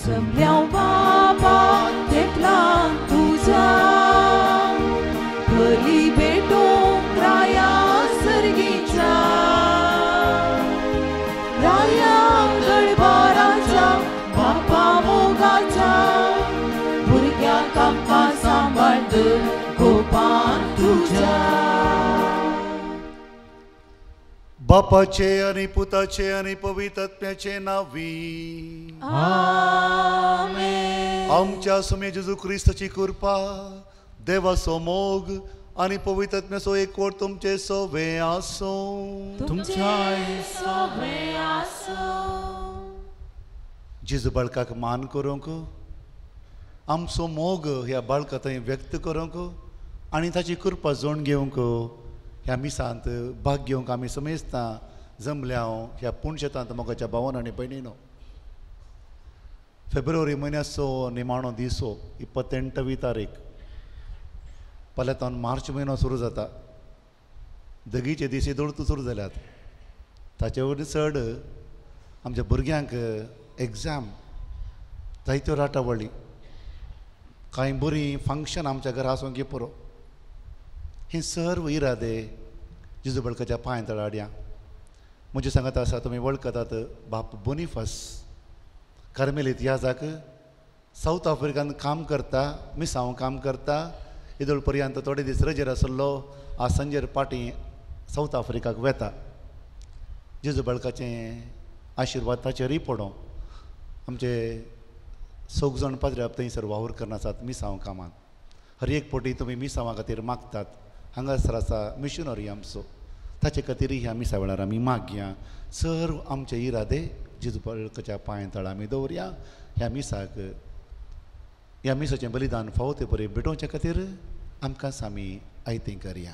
जमल्या बाबा तेकला तुझा भली भेटो राया सर्गीच्या राया गडबाराच्या बापा मोगाच्या भुरग्या कापा सांभाळत गोपान तुझ्या बापाचे आणि पुताचे आणि पवित्रात्म्याचे नावी आमेन. आमच्या सुमे जेजू ख्रिस्ताची कृपा देवाचो मोग आणि पवित्रात्म्याचो एकवट तुमचे सोवे आसो तुमचे सोवे आसो. जेजू बाळकाक मान करूंक आमचो मोग ह्या बाळका थंय व्यक्त करूंक आणि ताची कृपा जोड घेवंक ह्या मिसांत भाग घेवंक आमी समेस्ता जमल्या ह्या पुणशेतांत मोगाच्या भावान आनी भयणीनो. फेब्रुवारी म्हयन्याचो निमाणो दिसो 28वी तारीख फाल्यांतावन मार्च म्हयनो सुरू जाता. दगीचे दीस दोळतू सुरू जाल्यात. ताचे वयर चड आमच्या भुरग्यांक एग्जाम जायत्यो राटावळी कांय बरी फंक्शन आमच्या घरा आसूंक पुरो. हे सर्व इरादे जेजू बाळकाच्या पांय तळाड्या. म्हजे सांगात आसा तुमी वळखतात बाप बोनिफास कार्मेलीत ह्या जाक साऊथ आफ्रिकान काम करता मिसांव काम करता. इदोळ पर्यंत थोडे दीस रजेर आसलो. आज संजेर पाटी साऊथ आफ्रिकाक वेता. जेजू बाळकाचें आशिर्वाद ताचेरय पडो. आमचे 6 जाण पाद्र्याप थंयसर वावर करना आसात मिसांव कामाक. हर एक पोटी तुमी मिसांवा खातीर मागतात. हांगासर आसा मिशनरी आमचो ताचे खातीर ह्या मिसा वेळार आमी मागया. सर्व आमचे इरादे जेजू बाळकाच्या पांय तळा आमी दवरया. ह्या मिसाक ह्या मिसाचें बलिदान फावो ते परी भेटोवचे खातीर आमकां आमी आयतें करया.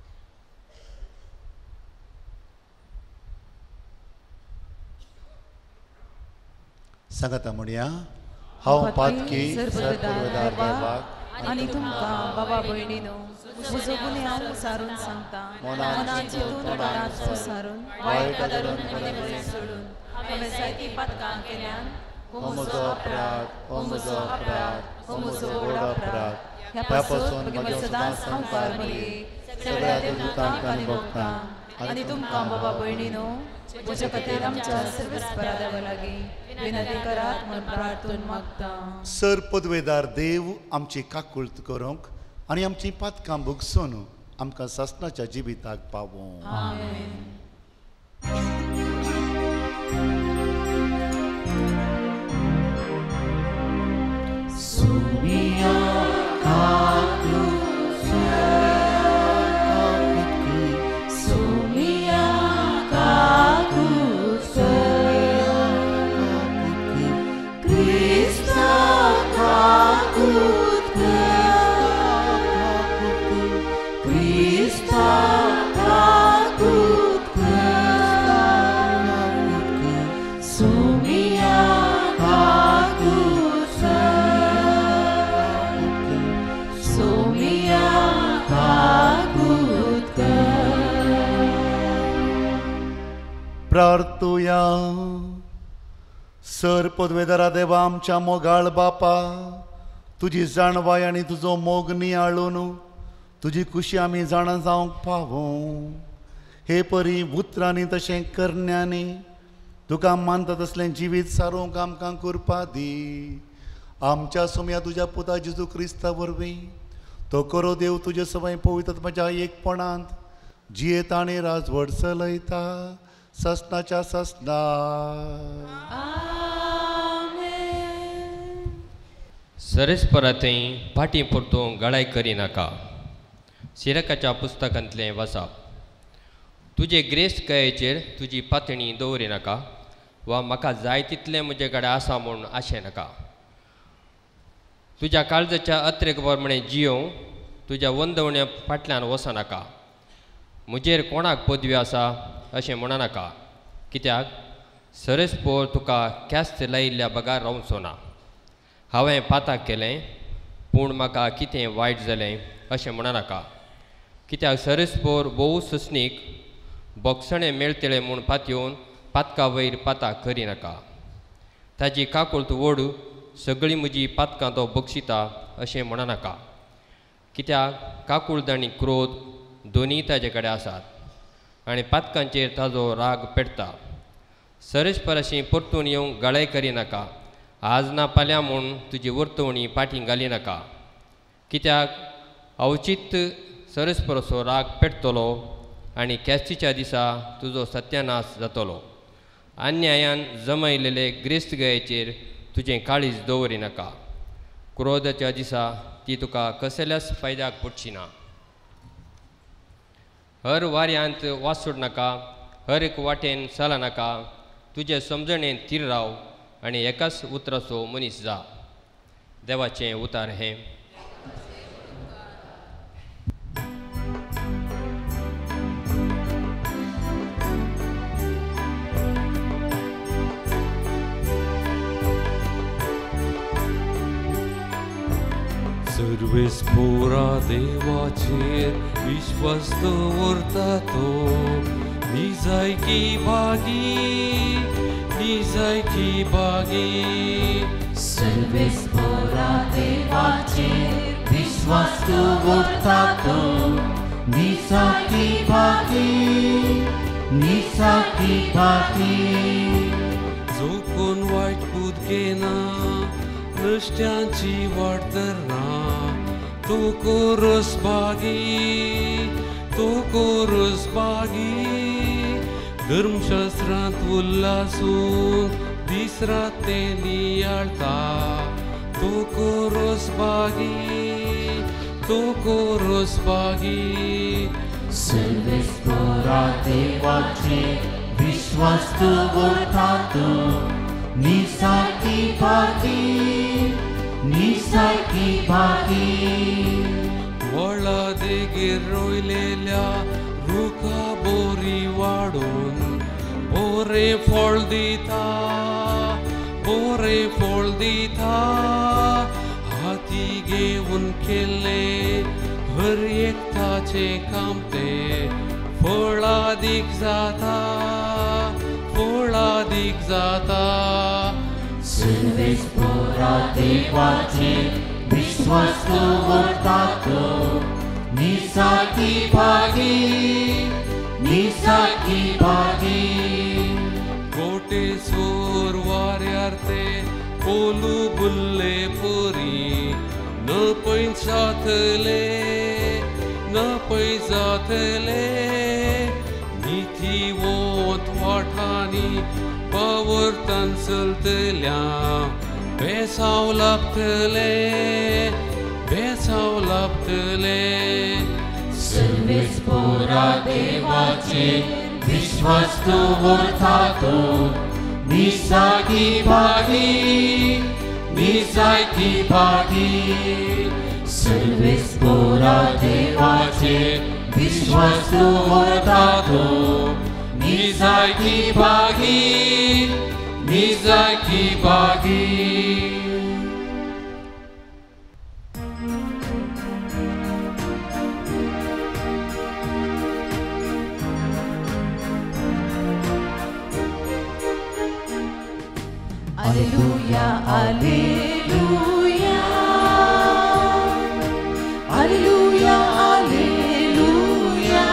सांगाता म्हणया हांव पातकी सर्पवेदार देवाक आनी तुमकां बाबा भयणीनो म्हजो गुन्यांव सारून सांगता. मनाचे तोंडात पसारून वायट धरून आनी बरें सोडून हांवें जायतीं पातकां केल्यान हो म्हजो अपराध हो म्हजो अपराध हो म्हजो व्हड अपराध. ह्या पासून म्हगे सदांच संवकार भरये सगळ्या देवदूतांक आनी भक्तांक आनी तुमकां बाबा भयणीनो म्हजे खातीर आमच्या सर्वेस्परा देवा लागीं विनंती करात म्हूण प्रार्थून मागता. सर्पवेदार देव आमची काकुळट करूंक आनी आमची पातकां भुगसून आमकां सासणाच्या जिविताक पावों. आमेन. सुमिया काकू सुमिया काकू क्रिस्ता काकू क्रिस्ता काकू सुमिया काकू सुमिया काकू प्रार्थुया. सर्पवेदारा देवा आमच्या मोगाळ बापा तुजी जाणवाय आनी तुजो मोग नियाळून तुजी खुशी आमी जाणा जावंक पावूं. हे परी उतरांनी तशें करण्यांनी तुका मानता तसलें जिवीत सारूंक आमकां कृपा दी. आमच्या सुम्या तुज्या पुता जेजू क्रिस्ता वरवीं तो करो देव तुजे सवय पवित्रात्म्याच्या एकपणांत जियेता आनी राजवट चलयता ससनाच्या ससना. सरस्परातय फाटी परतून गळाय करिनाका. सिरकाच्या पुस्तकांतलें वाचप. तुजे ग्रेस्त कयेचेर तुजी पातणी दवरिनाका वा म्हाका जाय तितलें म्हजे कडेन आसा म्हूण आशें नाका. तुज्या काळजाच्या अत्रेक प्रमाणे जियोव तुज्या वंदवण्या फाटल्यान वचनाका. म्हजेर कोणाक पदवी आसा अशें म्हणनाका. कित्याक सरस्पोर तुका क्यास्त लायिल्ल्या बगार रावचो ना. हांवें पाताक केलें पूण म्हाका कितें वायट जालें अशें म्हणनाका. कित्याक सरस्पोर भोव ससनीक बोगसणें मेळटलें म्हूण पातयेवन पातका वयर पाताक करिनाका. ताजी काकुळट व्हड सगळीं म्हजी पातकां तो बक्षिता अशें म्हणा नाका. कित्याक काकूळद आनी क्रोध दोनीय ताजे कडेन आसात आनी पातकांचेर ताजो राग पेटता. सरस्पराशी परतून येवंक गळाय करिनाका. आज ना फाल्यां म्हूण तुजी वर्तवणी फाटीं घाली नाका. कित्याक अवचित सरस्परसो राग पेटतलो आनी कॅस्तीच्या दिसा तुजो सत्यानाश जातलो. अन्यायान जमयलेले ग्रेस्तगयेचेर तुजें काळीज दवरिनाका. क्रोधाच्या दिसा ती तुका कसल्याच फायद्याक पडची ना. हर वाऱ्यांत वासोड नाका, हर एक वाटेन चला नाका. तुजे समजणेंत थीर राव आनी एकाच उतराचो मनीस जा. देवाचें उतार हें. सर्वेस्पोरा देवाचेर विश्वास दवरता तो निजायकी भागी. सर्वेस्पोरा देवाचेर विश्वास दवरता तो निजायकी भागी. जो कोण वायट पूत घेना नश्ट्यांची वाट धरना तो कोरस भागी. धर्मशास्त्रांत उल्हासून दीस रात ते नियाळता तो कोरस भागी. सर्वेस्पोरा देवाचेर विश्वास दवरता तो निजायकी भागी. व्हडला देगेर रोयलेल्या रुखा बोरी वाडून बोरे फळ दिता. हाती घेवन केल्ले हर एकताचे काम ते फळादीक जाता. सर्वेस्पोरा देवाचेर विश्वास दवरता तो निजायकी भागी. कोटे सोर वाऱ्यार ते पोलू बुल्ले पोरी न पै जातले. निथी वोत वाठांनी पावरतान चलतल्या बेसाव लाभतले. सर्वेस्पोरा देवाचेर विश्वास दवरता तो निजायकी भागी. सर्वेस्पोरा देवाचेर विश्वास दवरता तो निजायकी भागी. Alleluia, alleluia, alleluia, alleluia,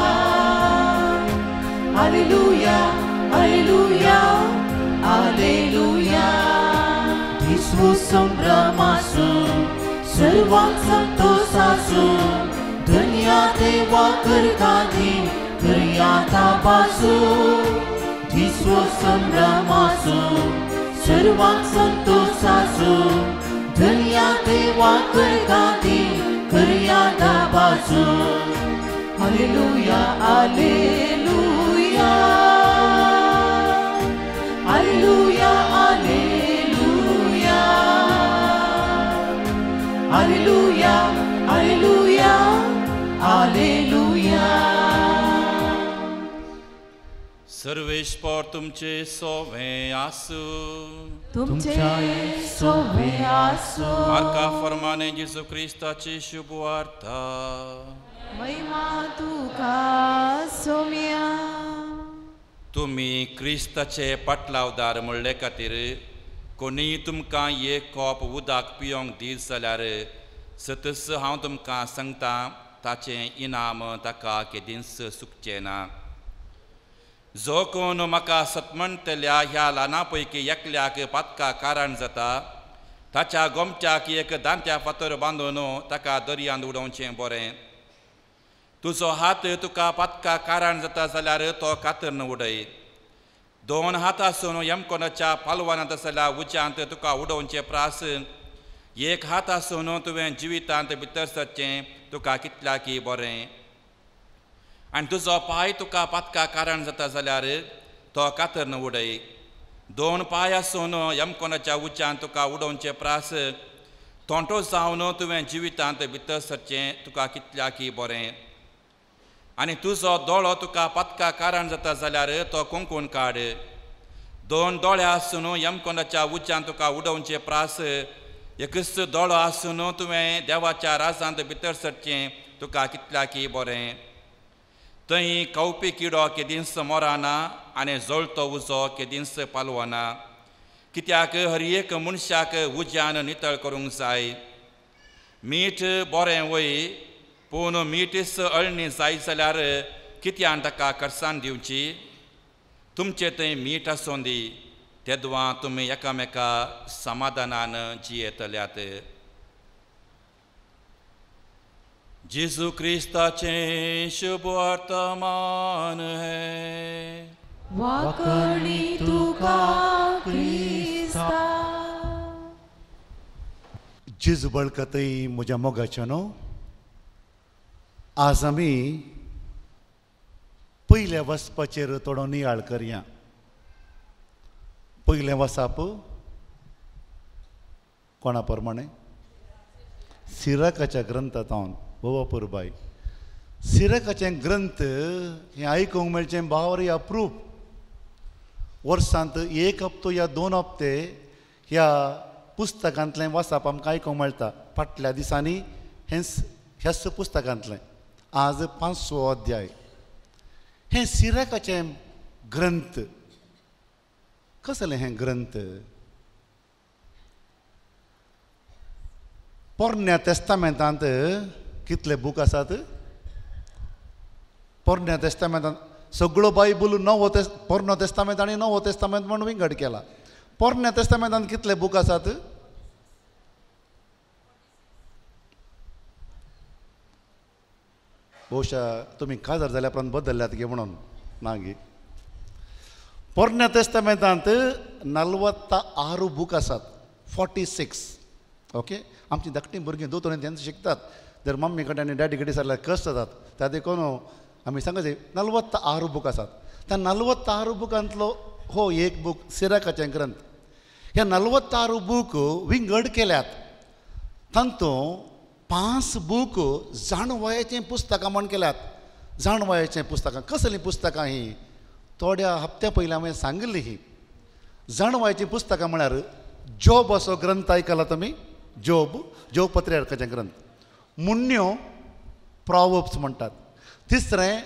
alleluia, alleluia, alleluia. विश्व संभ्रमासून सर्वांक संतोषासून दुनिया देवा करताली करया तापासून. विश्व संभ्रमासून सर्वांक संतोषासून दुनिया देवा करताली करया तापासून. Alleluia, alleluia, alleluia, alleluia, alleluia, alleluia, alleluia. Sarveshwar तुमचे सोवे आसू. तुमचे सोवे आसू. मार्का फरमाने जेजू ख्रिस्ताची शुभ वार्ता. महिमा तुका सोम्या. तुम्ही क्रिस्ताचे पाटलावदार म्हणले खातीर कोणी तुमकां एक कॉप उदक पिवंक दीत जाल्यार सतस हांव तुमकां सांगता ताचें इनाम ताका केदींच चुकचें ना. जो कोण म्हाका सतमणटल्या ह्या ल्हाना पैकी एकल्याक पातका कारण जाता ताच्या गोमट्याक एक दांत्या फातर बांदून ताका दर्यांत उडोवचें बरें. तुजो हात तुका पातका कारण जाता जाल्यार तो कातरन उडय. 2 हात आसून यमकोनाच्या पालवानांत जाल्यार उज्यांत तुका उडोवचें प्रास. 1 हात आसून तुवें जिवितांत भितर सरचें तुका कितल्याकी बरें. आनी तुजो पांय तुका पातका कारण जाता जाल्यार तो कातरन उडय. 2 पांय आसून यमकोनाच्या उज्यांत तुका उडोवचें प्रास. तोंटो जावन तुवें जिवितांत भितर सरचें तुका कितल्याकी बरें. आनी तुजो दोळो तुका पातका कारण जाता जाल्यार तो कुंकून काड. 2 दोळे आसून यमकोनाच्या उज्यांत तुका उडोवचें प्रास. एकच दोळो आसून तुवें देवाच्या राजांत भितर सरचें तुका कितल्याकी बरें. थंय कवपी किडो केदींच मोराना आनी जळतो उजो केदींच पालवना. कित्याक हर एक मनशाक उज्यान नितळ करूंक जाय. मीठ बरें वय पूण मीठच अळणी जाय जाल्यार कित्यान ताका कडसाण दिवची. तुमचें थंय मीठ आसूं दी तेदवां तुमी एकामेका समाधानान जियेतल्यात. जेजू क्रिस्ताचें शुभ वर्तमान है. वाकणी तुका क्रिस्ता. जिज बळकतय म्हज्या मोगाच्या न्हू. आज आमी पयल्या वचपाचेर थोडो नियाळ करया. पयलें वसाप कोणा प्रमाणे सिराकाच्या ग्रंथांत बोवापुरबाई. सिराकाचें ग्रंथ हें आयकूंक मेळचें बावरी अप्रूप. वर्सांत 1 हप्तो या 2 हप्ते ह्या पुस्तकांतलें वाचप आमकां आयकूंक मेळटा. फाटल्या दिसांनी ह्याच पुस्तकांतलें. आज 5वो अध्याय. हें सिराकाचें ग्रंथ. कसलें हें ग्रंथ? पोरन्या तेस्तामेंतांत कितले बूक आसात? पोरन्या तेस्तामेंतांत सगळो बायबल पोरनो तेस्तामेंत आनी नवो तेस्तामेंत म्हूण विंगड केला. पोरन्या तेस्तामेंतांत कितले बूक आसात? बहुशा तुमी काजार जाल्या उपरांत बदल्ल्यात गे म्हणून ना गे. पोरन्या तेस्तामेंतांत 46 बूक आसात. 46. ओके. आमची धाकटीं भुरगीं दोतोरेन तेंच शिकतात. जर मम्मी कडेन आनी डॅडी कडेन जाल्यार कश्ट जातात. त्या देखून आमी सांगचे 46 बूक आसात. त्या 46 बुकांतलो हो एक बूक सिराकाचें ग्रंथ. ह्या 46 बूक विंगड केल्यात. तातूंत 5 बूक जाणवयाचें पुस्तकां म्हण केल्यात. जाणवयाचें पुस्तकां. कसलीं पुस्तकां हीं? थोड्या हप्त्या पयलीं हांवें सांगिल्ली ही. जाणवयाचीं पुस्तकां म्हळ्यार जोब असो ग्रंथ आयकला तुमी? जोब पत्रियार्काचें ग्रंथ. मुन्यो प्रॉवर्ब्स म्हणटात. तिसरें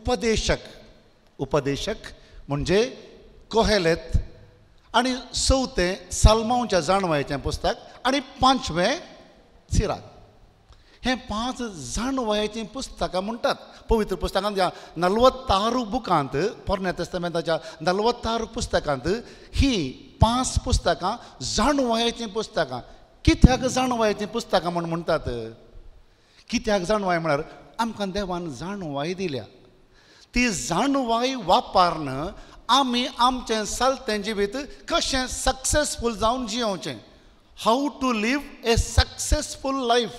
उपदेशक म्हणजे कोहेलेत. आनी 4थें साल्मांच्या जाणवयाचें पुस्तक. आनी 5वें सिराक. हे 5 जाणवयाचीं पुस्तकां म्हणटात. पवित्र पुस्तकांत ह्या 46 बुकांत पोरन्या तेस्तामेंताच्या 46 पुस्तकांत ही 5 पुस्तकां जाणवयाचीं पुस्तकां. कित्याक जाणवयाचीं पुस्तकां म्हूण म्हणटात? कित्याक जाणवाय म्हळ्यार आमकां देवान जाणवाय दिल्या. ती जाणवाय वापरून आमी आमचें चलतें जिवीत कशें सक्सेसफूल जावन जियोवचें. How to live a successful life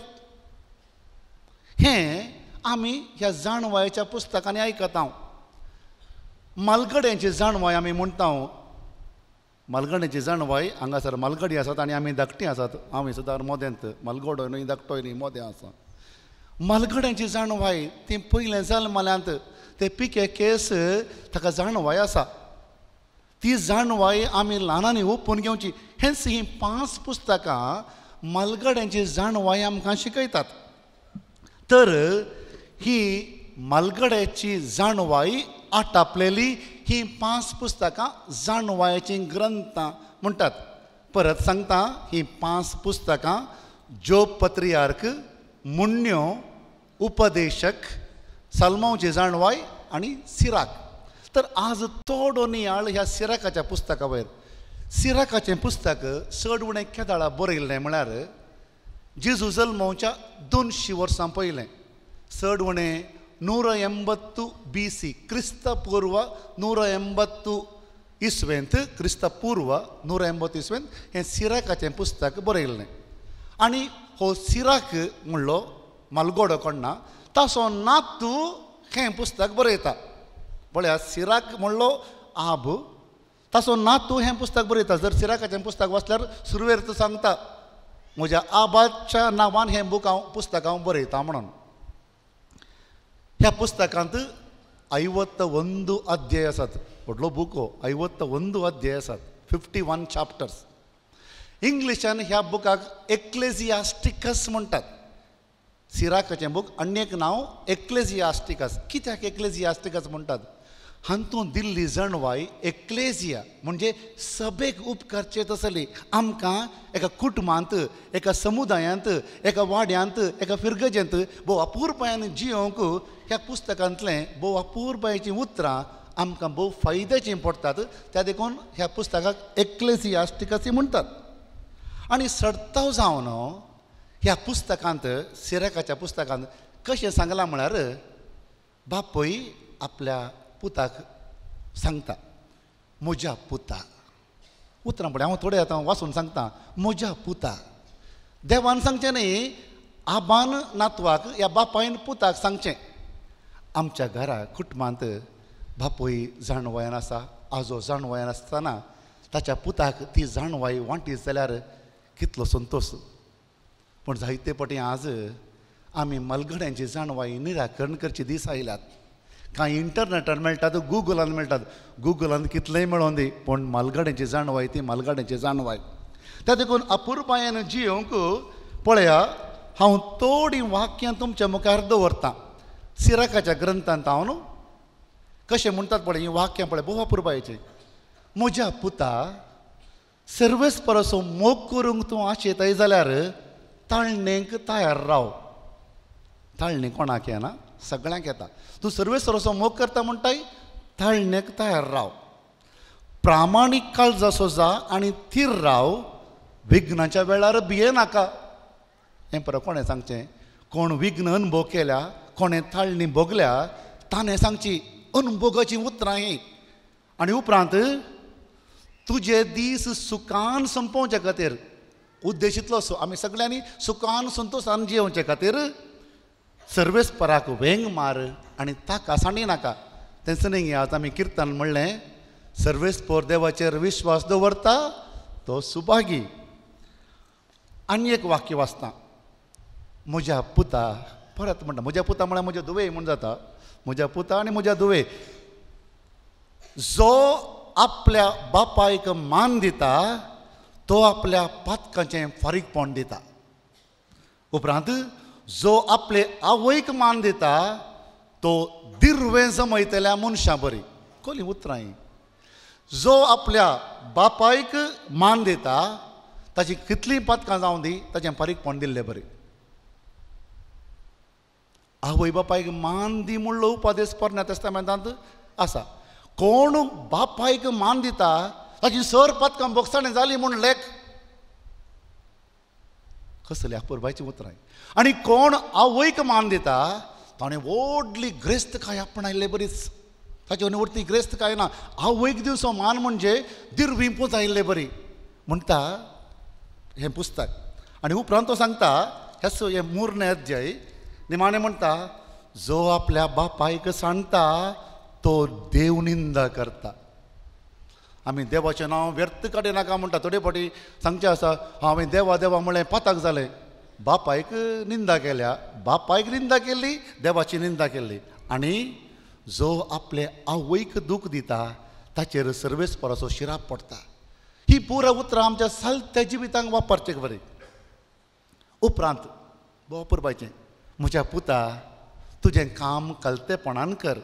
हें आमी ह्या जाणवायच्या पुस्तकांनी आयकता. मालगड्यांची जाणवाय आमी म्हणटा. मालगड्यांची जाणवाय हांगासर मालगडी आसात आनी आमी धाकटीं आसात. आमी सुद्दां मोदेंत मालगडो न्हय धाकटोय न्हय मोदें आसा. मालगड्यांची जाणवाय ती पयलें जल्माल्यांत ते पिके केस ताका जाणवाय आसा. ती जाणवाय आमी ल्हानांनी ओपून घेवची. हेंच ही 5 पुस्तकां मालगड्यांची जाणवाय आमकां शिकयतात. तर ही मालगड्याची जाणवाय आटापलेली ही 5 पुस्तकां जाणवायाचीं ग्रंथां म्हणटात. परत सांगता ही 5 पुस्तकां जोब पत्रियार्क, मुन्यो, उपदेशक, सल्मांवची जाणवाय आनी सिराक. तर आज थोडो नियाळ ह्या सिराकाच्या पुस्तका वयर. सिराकाचें पुस्तक चड उणें केदाळा बरयल्लें म्हळ्यार जेजू जल्माच्या 200 वर्सां पयलें. चड उणें 180 BC क्रिस्तपूर्व 180 इसवेंत, क्रिस्तपूर्व 180 इसवेंत हें सिराकाचें पुस्तक बरयल्लें. आनी हो सिराक म्हणलो मालगोडो कोण्णा ताचो नातू हें पुस्तक बरयता. पळया, सिराक म्हणलो आब, ताचो नातू हें पुस्तक बरयता. जर सिराकाचें पुस्तक वाचल्यार सुरवेर तो सांगता म्हज्या आबाच्या नांवान हें पुस्तक हांव बरयता म्हणून. ह्या पुस्तकांत 51 अध्याय आसात. व्हडलो बूक हो, 51 अध्याय आसात, 51 चॅप्टर्स. इंग्लिशान ह्या बुकाक एक्लेजियास्टिकस म्हणटात. सिराकाचें बूक आनी एक नांव एक्लेजियास्टिकस. कित्याक एक्लेजियास्टिकस म्हणटात? हातूंत दिल्ली जणवाय एक्लेजिया म्हणजे सभेक उपकारचे तसली. आमकां एका कुटुंबांत, एका समुदायांत, एका वाड्यांत, एका फिरगजेंत भोव अपुरबायान जियोंक ह्या पुस्तकांतलें भोव अपुरबायेचीं उतरां आमकां भोव फायद्याचीं पडटात. त्या देखून ह्या पुस्तकाक एक्लेजियास्टिकस म्हणटात. आनी सर्ताव जावन ह्या पुस्तकांत, सिराकाच्या पुस्तकांत कशें सांगलां म्हळ्यार बापूय आपल्या पुताक सांगता, म्हज्या पुता. उतरां पळय, हांव थोडे आतां वाचून सांगता. म्हज्या पुता. देवान सांगचें न्ही, आबान नातवाक या बापायन पुताक सांगचें. आमच्या घरा कुटुंबांत बापूय जाणवयान आसा, आजो जाणवयान आसतना ताच्या पुताक ती जाणवाय वांटी जाल्यार कितलो संतोश. पूण जायते फावटी आज आमी मलगड्यांची जाणवाय निराकरण करचे दीस आयल्यात. कांय इंटरनेटार मेळटात, गुगलान मेळटात. गुगलान कितलेंय मेळोन दी, पूण मालगाड्यांची जाणवाय ती मालगाड्यांची जाणवाय. त्या देखून अपुरबायेन जियोंक पळया, हांव थोडीं वाक्यां तुमच्या मुखार दवरतां. सिराकाच्या ग्रंथांत हांव न्हू कशें म्हणटात पळय, ही वाक्यां पळय भोव अपुरबायेचीं. म्हज्या पुता, सर्वेस परसो मोग करूंक तूं आशेताय जाल्यार ताळणेक तयार राव. ताळणी कोणाक येना? सगळ्यांक येता. तूं सर्वेसराचो मोग करता म्हणटाय, ताळणेक तयार राव. प्रामाणीक काळजाचो जा आनी थीर राव. विघ्नाच्या वेळार भियेनाका. हें परत कोणें सांगचें? कोण विघ्न अनुभव केल्या, कोणें ताळणी भोगल्या, ताणें सांगची अनुभवाची उतरां ही. आनी उपरांत तुजे दीस सुखान संपोवचे खातीर उद्देश इतलो असो, आमी सगळ्यांनी सुखान संतोशान जियोवचे खातीर सर्वेस्पराक वेंग मार आनी ताका सांडी नाका. तेंच न्ही आज आमी किर्तन म्हणलें, सर्वेस्पर देवाचेर विश्वास दवरता तो सुभागी. आनी एक वाक्य वाचता. म्हज्या पुता, परत म्हणटा म्हज्या पुता म्हळ्यार म्हज्या दुवे म्हूण जाता. म्हज्या पुता आनी म्हज्या दुवे. जो आपल्या बापायक मान दिता तो आपल्या पातकाचें फारीकपण दिता. उपरांत जो आपले आवयक मान दिता तो दिर्वें जमयतल्या मनशां बरी. कोली उतरां ही. जो आपल्या बापायक मान दिता ताची कितलीं पातकां जावं दी, ताचें फारीकपण दिल्लें बरें. आवय बापायक मान दी म्हणलो उपदेश पोरण्या तेस्तामेंतांत आसा. कोण बापायक मान दिता ताची सर पातकां बोगसाणें जाली म्हूण लेख. कसली अपुरबायची उतरां. आनी कोण आवयक मान दिता ताणें व्हडली ग्रेस्तकाय आपणायल्ले बरीच. ताचे वरती ग्रेस्तकाय ना. आवयक दिवचो मान म्हणजे दिर्वी पुंजायल्ले बरी म्हणटा हें पुस्तक. आनी उपरांत तो सांगता हें मुर्णे अध्याय निमाणें म्हणटा, जो आपल्या बापायक सांडटा तो देव निंदा करता. आमी देवाचें नांव व्यर्थ काडिनाका म्हणटा. थोडे फावटी सांगचें आसा, हांवें देवा देवा म्हळें पाताक जालें. बापायक निंदा केल्या, बापायक निंदा केल्ली, देवाची निंदा केल्ली. आनी जो आपले आवयक दूख दिता ताचेर सर्वेस्पराचो शिराप पडटा. ही पुरा उतरां आमच्या सालत्या जिवितांक वापरचें बरें. उपरांत वापरपाचें, म्हज्या पुता तुजें काम कलतेपणान कर.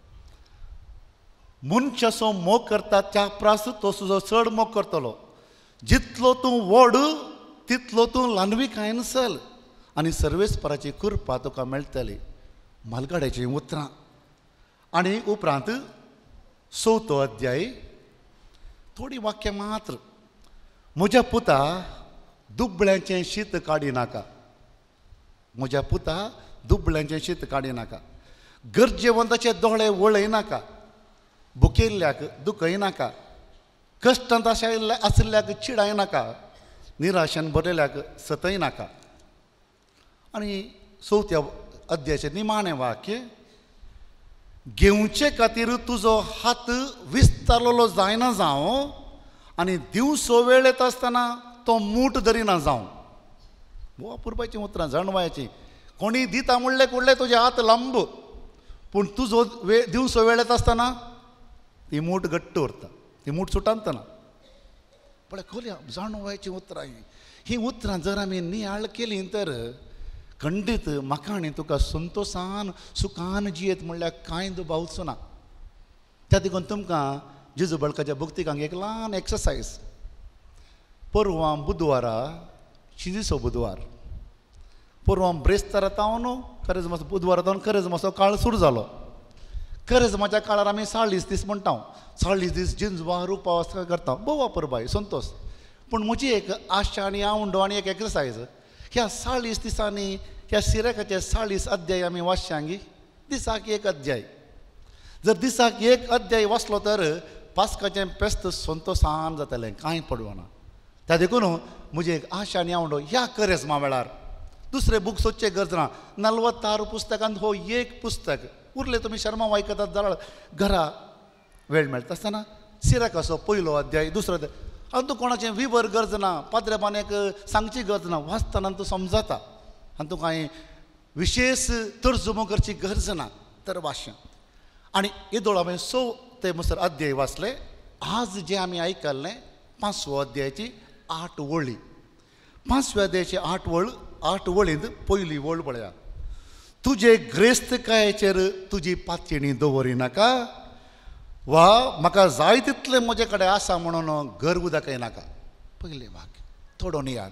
मनशाचो मोग करता त्या प्रास तो तुजो चड मोग करतलो. जितलो तूं व्हड तितलो तूं ल्हानविकायेन चल आनी सर्वेस्पराची कृपा तुका मेळटली. मालगाड्याची उतरां. आनी उपरांत 4थो अध्याय थोडी वाक्य मात्र. म्हज्या पुता दुबळ्यांचें शीत काडी नाका. म्हज्या पुता दुबळ्यांचें शीत काडी नाका. गरजेवंताचे दोळे वळय नाका. भुकेल्ल्याक दुखय नाका. कश्टांत आशिल्ल्याक चिडाय नाका. निराशेन भरलेल्याक सतय नाका. आनी 4थ्या अध्यायाचें निमाणें वाक्य. घेवचे खातीर तुजो हात विस्तारलेलो जायना जावं आनी दिवसो वेळ येता आसतना तो मूठ धरिना जावं. बुवा पुरबायचीं उतरां जाणवायचीं. कोणी दिता म्हणलें तुजे हात लांब, पूण तुजो दिवसो वेळ येता आसतना ती मूठ घट्ट उरता. ती मूठ सुटांतना. पळय खोल्या जाणवायचीं उतरां ही उतरां जर आमी नियाळ केलीं तर खंडीत म्हाका आनी तुका संतोशान सुखान जियेत म्हणल्यार कांय दुबावचो ना. त्या देखून तुमकां जेजू बळकाच्या भक्तिकांक एक ल्हान एक्सरसायज. परवां बुधवारा शिजिसो बुधवार. परवां ब्रेस्तारा तावन करेजमाचो बुधवारा तावन करेजमाचो काळ सुरू जालो. करेजमाच्या काळार आमी 40 दीस म्हणटा. 40 दीस जिंजवार उपास करता. बोवा परबाय संतोश. पूण म्हजी एक आशा आनी आवंडो आनी एक एक्सरसायज. ह्या 40 दिसांनी ह्या सिराकाचे 40 अध्याय आमी वाचशांगी. दिसाक एक अध्याय. जर दिसाक एक अध्याय वाचलो तर पास्काचें पेस्त संतोशान जातलें. कांय पडवना. त्या देखून म्हजी एक आशा आनी आवंडो ह्या करेजमा वेळार दुसरे बूक सोदचे गरज ना. 46 पुस्तकांत हो एक पुस्तक. उरले तुमी शर्मा आयकतात जाल्यार घरा वेळ मेळटा आसतना सिराकाचो पयलो अध्याय दुसरो अध्याय. आनी तूं कोणाचें विवर गरज ना. पाद्रेबान्याक सांगची गरज ना. वाचतना तूं समजता. आनी तूं कांय विशेश तर्जुमो करची गरज ना. तर वाचन. आनी येदोळ हांवें 6 ते म्हणसर अध्याय वाचले. आज जे आमी आयकल्लें 5वो अध्यायाची 8 वळी. 5व्या अध्यायाची 8 वळींत पयली वळ पळया. तुजे ग्रेस्तकायेचेर तुजी पातयणी दवरिनाका वा म्हाका जाय तितलें म्हजे कडेन आसा म्हणून गर्व दाखयनाका. पयलें वाक्य थोडो नियाळ.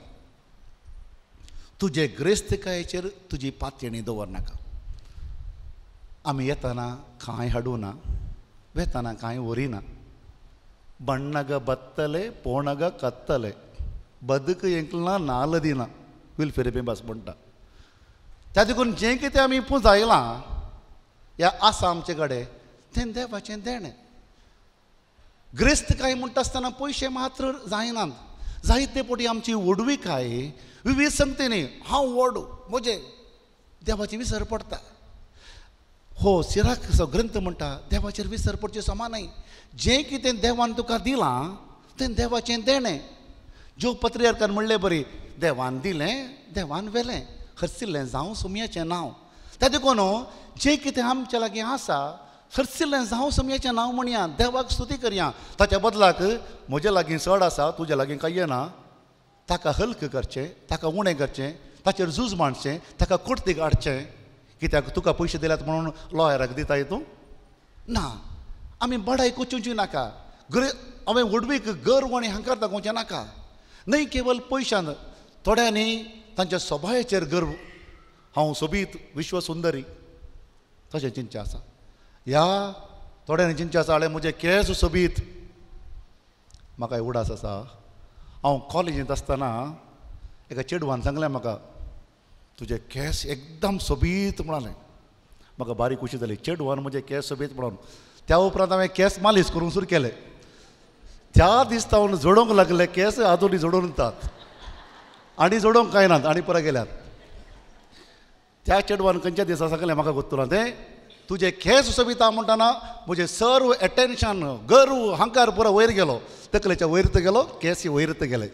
तुजे ग्रेस्तकायेचेर तुजी पातयणी दवरनाका. आमी येताना कांय हाडूना. वेताना कांय व्हरिना. बण्णग बत्तले पोणग कत्तले बदक येंकलना नाल दिना विल्फेरे बेंबास म्हणटा. त्या देखून जें कितें आमी पुंजायलां ह्या आसा आमचे कडेन तें देवाचें देणें. ग्रेस्त काय म्हणटा आसतना पयशे मात्र जायनात. जायते पटी आमची वडवीकाय विविध संगतींनी हांव व्हड म्हजें देवाची विसर पडटा. हो सिराकचो ग्रंथ म्हणटा देवाचेर विसर पडचे समान. जें कितें देवान तुका दिलां तें देवाचें देणें. ज्यो पत्रियार्कान म्हणलें बरी देवान दिलें देवान व्हेलें हरसिल्लें जावं सुमयाचें नांव. त्या देखून जें कितें आमचे लागीं आसा हरसिल्लें जावं सुमयाचें नांव म्हणया. देवाक स्तुती करया. ताच्या बदलाक म्हजे लागीं चड आसा तुजे लागीं कांय ना. ताका हल्क करचें. ताका उणें करचें. ताचेर झूज मांडचें. ताका कुर्तीक हाडचें. कित्याक तुका पयशे दिल्यात म्हणून लॉयराक दिताय तूं ना. आमी बडाय कोचूंची नाका. हांवें वडवीक गर्व आनी अहंकार दाखोवचें नाका. न्हय केवल पयशान. थोड्यांनी तांच्या स्वभावाचेर गर्व. हांव सोबीत विश्वसुंदरी तशें चिंतचें आसा. ह्या थोड्यांनी चिंतचें आसा हांवें म्हजे केस सोबीत. म्हाका उडास आसा. हांव कॉलेजींत आसतना एका चेडवान सांगलें म्हाका तुजे केस एकदम सोबीत म्हणालें. म्हाका बारीक खुशी जाली. चेडवान म्हजे केस सोबीत म्हणून. त्या उपरांत हांवें केस मालीश करूंक सुरू केलें. त्या दिसतावन जोडोंक लागले केस आजूनी जोडून येतात. आनी जोडोंक कांय नात. आनी परत गेल्यात. त्या चेडवान खंयच्या दिसा सांगलें म्हाका गुत्तुलां तें तुजे केस सोबिता म्हणटाना म्हजें सर्व एटेन्शन गर्व अहंकार पुरो वयर गेलो. तकलेच्या वयरत गेलो. केस वयरत गेले.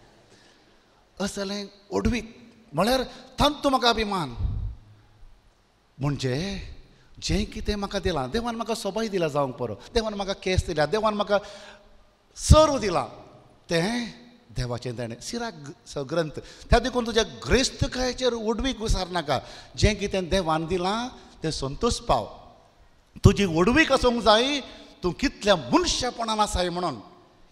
असलें ओडवीक म्हळ्यार तांतू म्हाका अभिमान. म्हणजे जें कितें म्हाका दिलां देवान म्हाका सोबाय दिला जावंक परो. देवान म्हाका केस दिल्या. देवान म्हाका सर्व दिलां तें देवाचें देणें. सिराक ग्रंथ. त्या देखून तुज्या ग्रेस्तकायेचेर वडवीक विसारनाका. जें कितें देवान दिलां तें संतोश पाव. तुजी वडवीक आसूंक जाय तूं कितल्या मनशापणान आसाय म्हणून.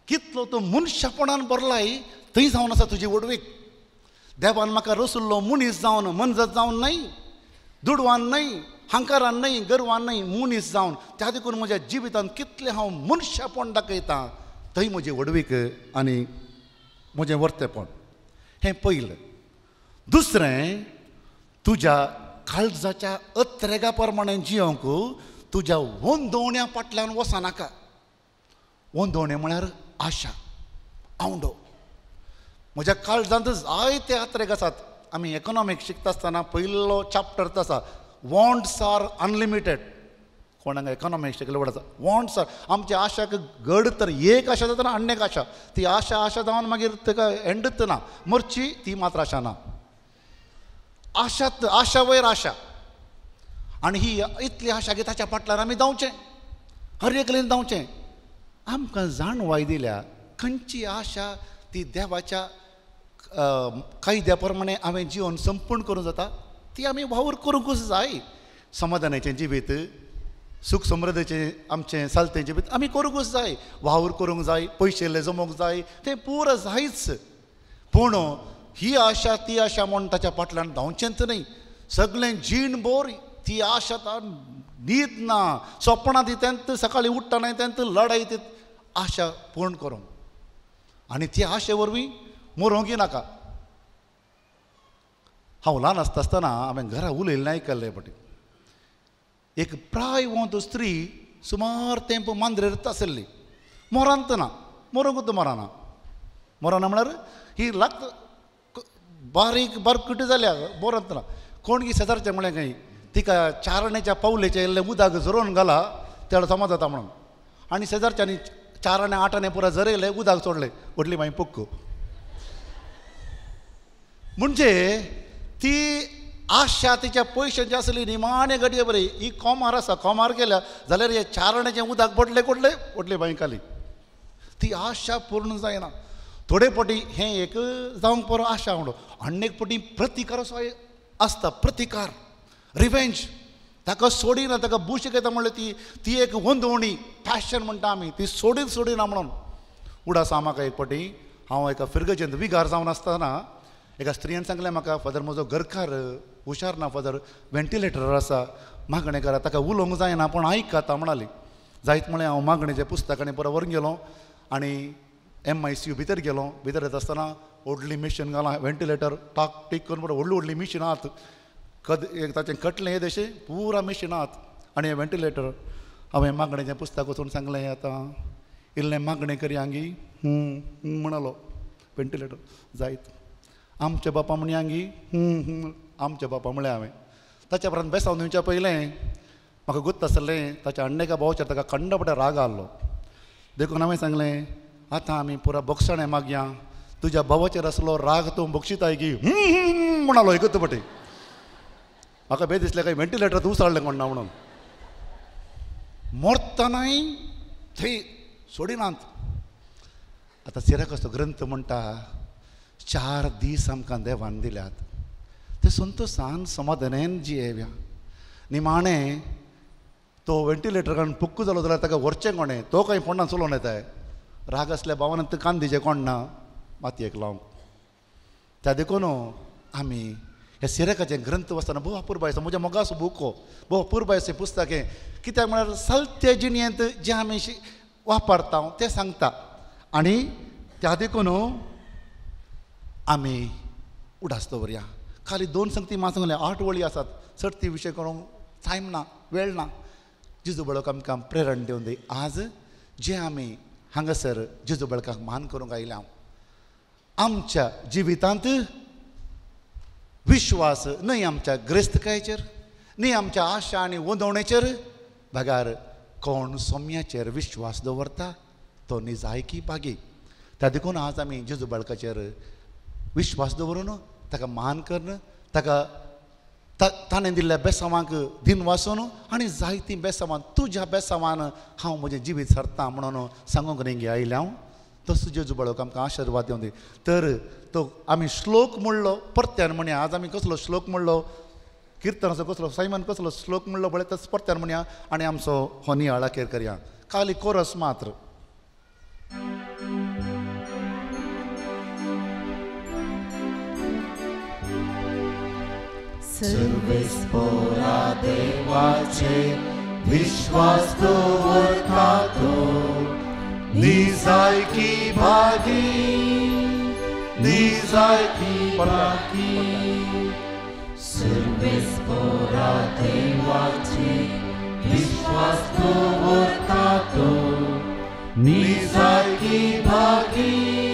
कितलो तूं मनशापणान भरलाय थंय जावन आसा तुजी वडवीक. देवान म्हाका रचुल्लो मनीस जावन मनजत जावन न्हय, दुडवान न्हय, हांकारान न्हय, गर्वान न्हय, मनीस जावन. त्या देखून म्हज्या जिवितांत कितलें हांव मनशापण दाखयतां थंय म्हजी वडवीक आनी म्हजें वर्तेपण. हें पयलें. दुसरें, तुज्या काळजाच्या अत्रेगा प्रमाणे जियोंक तुज्या वंदवण्या फाटल्यान वचनाका. वंदवणें म्हळ्यार आशा, आवडो. म्हज्या काळजांत जायते अत्रेग आसात. आमी इकॉनॉमिक्स शिकता आसतना पयलो चॅप्टर तो आसा, वॉन्ट्स आर अनलिमिटेड. कोणाक इकॉनॉमिक्स शिकले वडा वॉन्ट्स आर. आमच्या आशाक घड तर एक आशा जाता आनी एक आशा. ती आशा आशा जावन मागीर ताका एंडच ना, मरची ती मात्र आशा ना. आशात आशा वयर आशा. आनी ही इतली आशा की ताच्या फाटल्यान आमी धांवचें, हर एकलेन धांवचें. आमकां जाणवाय दिल्या खंयची आशा ती देवाच्या कायद्या प्रमाणे हांवें जिवन संपूर्ण करूं जाता ती आमी वावर करूंकूच जाय. समाधानाचें जिवीत, सुख समृद्धीचें आमचें चलतें जिवीत आमी करूंकूच जाय. वावर करूंक जाय, पयशे जमोवंक जाय, तें पुरो जायच. पूण ही आशा ती आशा म्हूण ताच्या फाटल्यान धांवचेंच न्हय. सगळें जीण भर ती आशा न्हीद ना, सपनां ती तेंत सकाळीं उठ्ठना तेंत लढाई ती आशा पूर्ण करूंक. आनी ती आशे वरवीं मरूंक नाका. हांव ल्हान आसतना हांवें घरा उलयल्लें आयकल्लें पटी. एक प्रायवंत स्त्री सुमार तेंप मांद्रेर आसली. मरांत ना, मरूंकूच मरना. मरना म्हळ्यार ही लागत बारीक बारकुटी जाल्या, मरंत ना. कोण की शेजारचें म्हळें खंय तिका चारण्याच्या पावलेचें इल्लें उदक झरोवन घाला तेन्ना समज जाता म्हणून. आनी शेजारच्यांनी 4 आनी 8 आनी पुरा झरयलें, उदक सोडलें, व्हडली मागीर पक्क. म्हणजे ती आशा तिच्या पयशांची आसली निमाणे घडये बरी. ही कोमार आसा, कोमार गेल्या जाल्यार हे 4 आण्याचें उदक बडलें कोडलें, व्हडली मागीर खाली. ती आशा पूर्ण जायना. थोडे पटी हें एक जावंक परो आशा म्हणून. आनी एक पटी प्रतिकार असो आसता, प्रतिकार, रिवेंज. ताका सोडिना, ताका बुश घेता म्हणल्यार ती एक वंदवणी, पॅशन म्हणटा आमी, ती सोडिना म्हणून. उडासा म्हाका एक पटी हांव एका फिरगेचेंत विगार जावन आसतना एका स्त्रियेन सांगलें म्हाका, फादर म्हजो घरकार हुशार ना फादर, वेंटिलेटर आसा, मागणें करा, ताका उलोवंक जायना पूण आयक आतां म्हणाली. जायत म्हळें हांव मागणेचें पुस्तकांनी परत व्हरून गेलो आनी MICU भितर गेलो. भितर येता आसतना व्हडली मिशीन घालां, वेंटिलेटर टाक टीक करून व्हडली व्हडली मिशीन आहात. एक ताचें कटलें हे तशें पुरा मिशीन आहात आनी हें वेंटिलेटर. हांवें मागणेचें पुस्तक वचून सांगलें आतां इल्लें मागणें करी आंगी म्हणलो. वेंटिलेटर जायत आमच्या बापा म्हणी आंगी आमच्या बापा म्हळें हांवें. ताच्या परत बेसांव दिवच्या पयलें म्हाका गुर्त आसलें ताच्या अण्णेका भावाचेर ताका खंडपटे राग आहलो. देखून हांवें सांगलें आतां आमी पुरा बक्षणें मागया, तुज्या भावाचेर असलो राग तूं बक्षिताय की म्हणलो. एकच पटी म्हाका बे दिसलें काय वेंटिलेटर तूं उसळ्ळें कोण ना म्हणून. मरतनाय थंय सोडिनात. आतां सिराकचो ग्रंथ म्हणटा 4 दीस आमकां देवान दिल्यात, ते संतोशान समाधानान जियेव्या. निमाणें तो वेंटिलेटर काडून पुक्कू जालो जाल्यार ताका व्हरचें कोणें, तो खंय फोंडान चलोवन येताय. राग असल्या भावान कांदीचें कोण ना मातयेक लावंक. त्या देखून आमी हे सिरकाचें ग्रंथ वाचतना भोव अपुरबायचो, म्हज्या मोगाचो बुको भोव अपुरबायचें पुस्तक हें. कित्याक म्हळ्यार चलते जिणेंत जें आमी वापरता तें सांगता. आनी त्या देखून आमी उडास दवरया. खाली 2 संगती म्हाका सांगलें 8 वळी आसात, सर्ती विशय करूंक टायम ना, वेळ ना. जेजू बाळक आमकां प्रेरण दिवन दी. आज जें आमी हांगासर जेजू बाळकाक मान करूंक आयल्या, आमच्या जिवितांत विश्वास न्हय आमच्या ग्रेस्तकायेचेर, न्हय आमच्या आशा आनी वंदवणेचेर, भागार कोण सोम्याचेर विश्वास दवरता तो निजायकी पागी. त्या देखून आज आमी जेजू बाळकाचेर विश्वास दवरून ताका मान करून ताका ताणें दिल्ल्या बेसांवांक दिन वाचून आनी जायतीं बेसांवां तुज्या बेसांवान हांव म्हजें जिवीत सरतां म्हणून सांगूंक न्ही आयल्या हांव. तसो जेजू बाळक आमकां आशिर्वाद दिवन दी. तर तो आमी श्लोक म्हणलो परत्यान म्हणया. आज आमी कसलो श्लोक म्हणलो, किर्तनाचो कसलो सैमान कसलो श्लोक म्हणलो बळे तस परत्यान म्हणया आनी आमचो हो नियाळ अखेर करया. खाली कोरस मात्र. सर्वेस्परा देवाचे विश्वास दवरतातो निजायकी भागी निजायकी पराकी सर्वेस्परा देवाचे विश्वास दवरतातो निजायकी भागी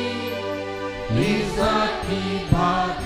निजायकी भागी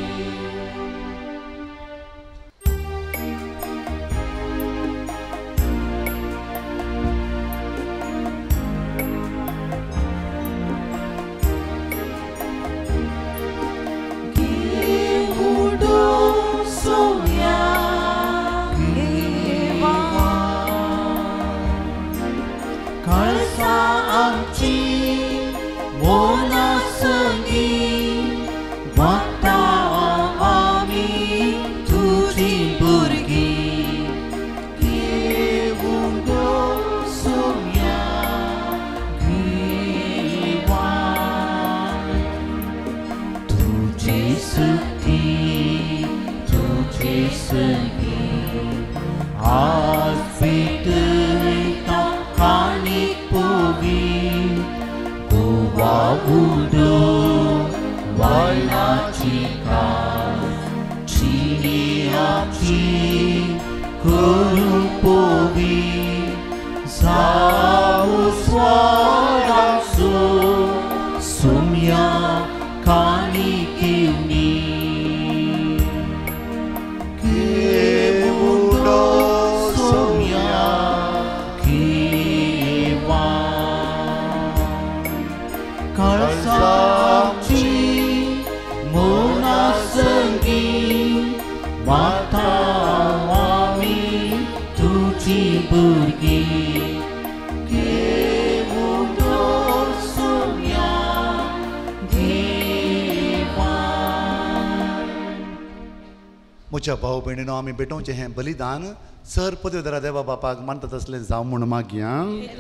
म्हज्या भाऊ भयणीनो आमी भेटोवचें हें बलिदान सर पदवेदारा देवा बापाक मानता तसलें जावं म्हूण मागया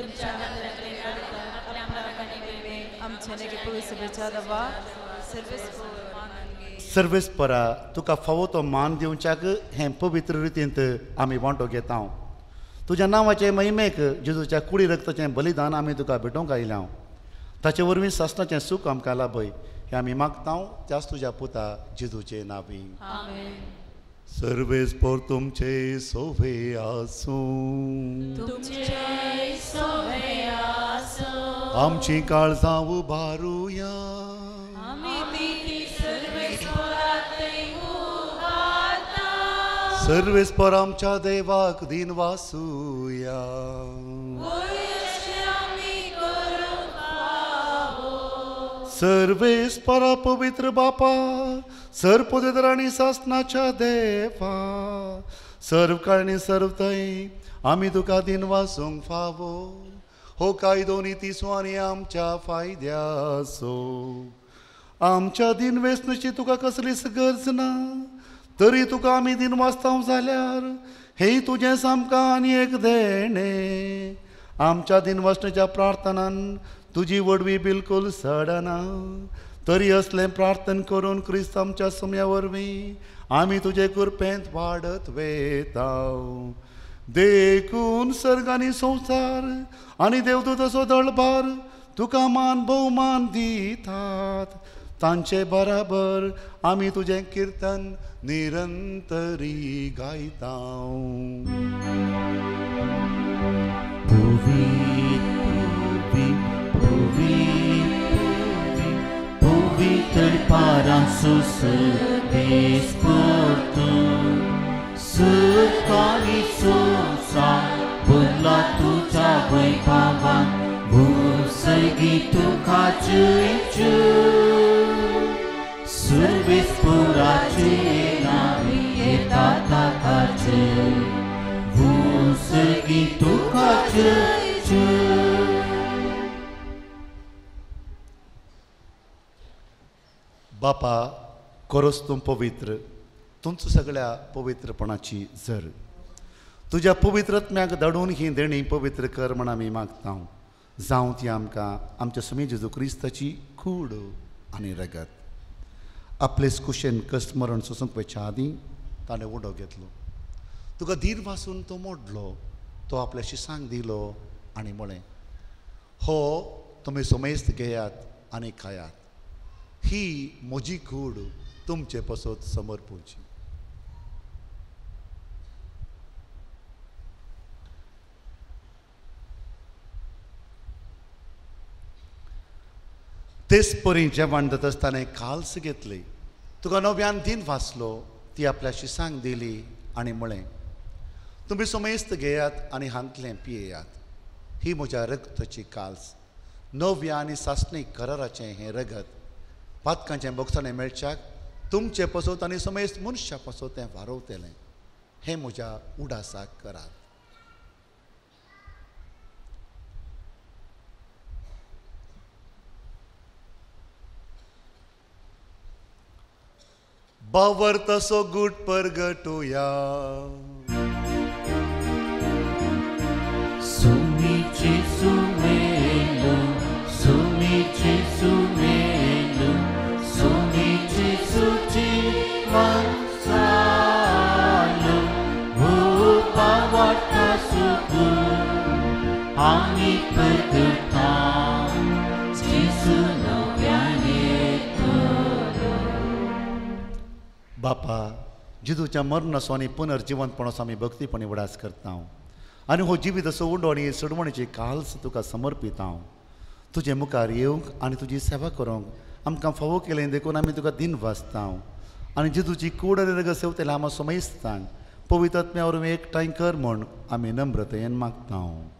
सर्वेस्परा तुका फावो तो मान दिवच्याक हें पवित्र रितींत आमी वांटो घेता तुज्या नांवाचे महिमेक जेजूच्या कुडी रक्ताचें बलिदान आमी तुका भेटोवंक आयल्या ताचे वरवीं सासणाचें सूख आमकां लाभय हें आमी मागता त्याच तुज्या पुता जेजूचे नांवी सर्वेस्पर तुमचे सोवे आसूं आमची काळजां उबारुया सर्वेस्पर आमच्या देवाक दिन वासूया सर्वेस्परा पवित्र बापा सर्व पदवेदारांनी सासणाच्या देवा सर्व काळणी सर्व थंय आमी तुका दिन वासूंक फावो हो कायदो नितीसो आनी आमच्या फायद्याचो आमच्या दिन वेसणेची तुका कसलीच गरज ना तरी तुका आमी दिन वाचता जाल्यार हे तुजें सामकां आनी एक देणे आमच्या दिन वाचण्याच्या प्रार्थनान तुजी वडवी बिलकुल सडना तरी असलें प्रार्थन करून क्रिस्त आमच्या सुम्या वरवीं आमी तुजे कृपेंत वाडत वेता देखून सर्ग आनी संवसार आनी देवदूताचो दळबार तुका मान भोवमान दितात तांचे बराबर आमी तुजें किर्तन निरंतरी गायता Puviter paran sus desportu Sekali susah Belah tu cabai pavan Segitu kacu-ecu Servis puraci Nabi Etata kacu Segitu kacu-ecu बापा करोस तूं पवित्र तुमचो सगळ्या पवित्रपणाची झर तुज्या पवित्रत्म्याक धाडून ही देणी पवित्र कर म्हण आमी मागता जावं ती आमकां आमच्या समी जेजू क्रिस्ताची कूड आनी रगत आपलेच कुशेन कश्ट मरण सोसूंक वेच्या आदीं ताणें उडो घेतलो. तुका धीर वाचून तो मोडलो. तो आपल्या शिसांक दिलो आनी म्हळें, हो तुमी सुमेस्त घेयात आनी खायात. ही म्हजी कूड तुमचे पसत समर्पूची. तेच परी जेवण जाता ताणें काल्स घेतली. तुका नव्यान दिन वाचलो. ती आपल्या शिसांक दिली आनी म्हळें, तुमी सुमेस्त घेयात आनी हांतलें पियेयात. ही म्हज्या रगताची काल्स, नव्या आनी सासणीक कराराचें हें रगत. पातकांचें बोगसाणें मेळच्याक तुमचे पसत आनी सुमेस्त मनशां पसत तें वारवतलें. हें म्हज्या उडासाक करात. बावर तसो गुट परगटुया. सुमीचे सुमेलो, सुमीचे सुमेलो, सुमीचे सुजीवन सालो. भूपा वाटा सुगु आमी परगटा जेसू नव्याने तोलो. बापा, जिजूच्या मरणाचो आनी पुनर्जिवंतपणाचो आमी भक्तीपणी उडास करता. आनी हो जिवीत असो उंडो आनी सडवणीची काल्स तुका समर्पीत हांव. तुजे मुखार येवंक आनी तुजी सेवा करूंक आमकां फावो केलें देखून आमी तुका दिन वाचता. आनी जिजूची कूड आनी रगत सेवतले आमी सुमेस्तांक पवित्र आत्म्या वरवीं एकठांय कर म्हूण आमी नम्रतेन मागता.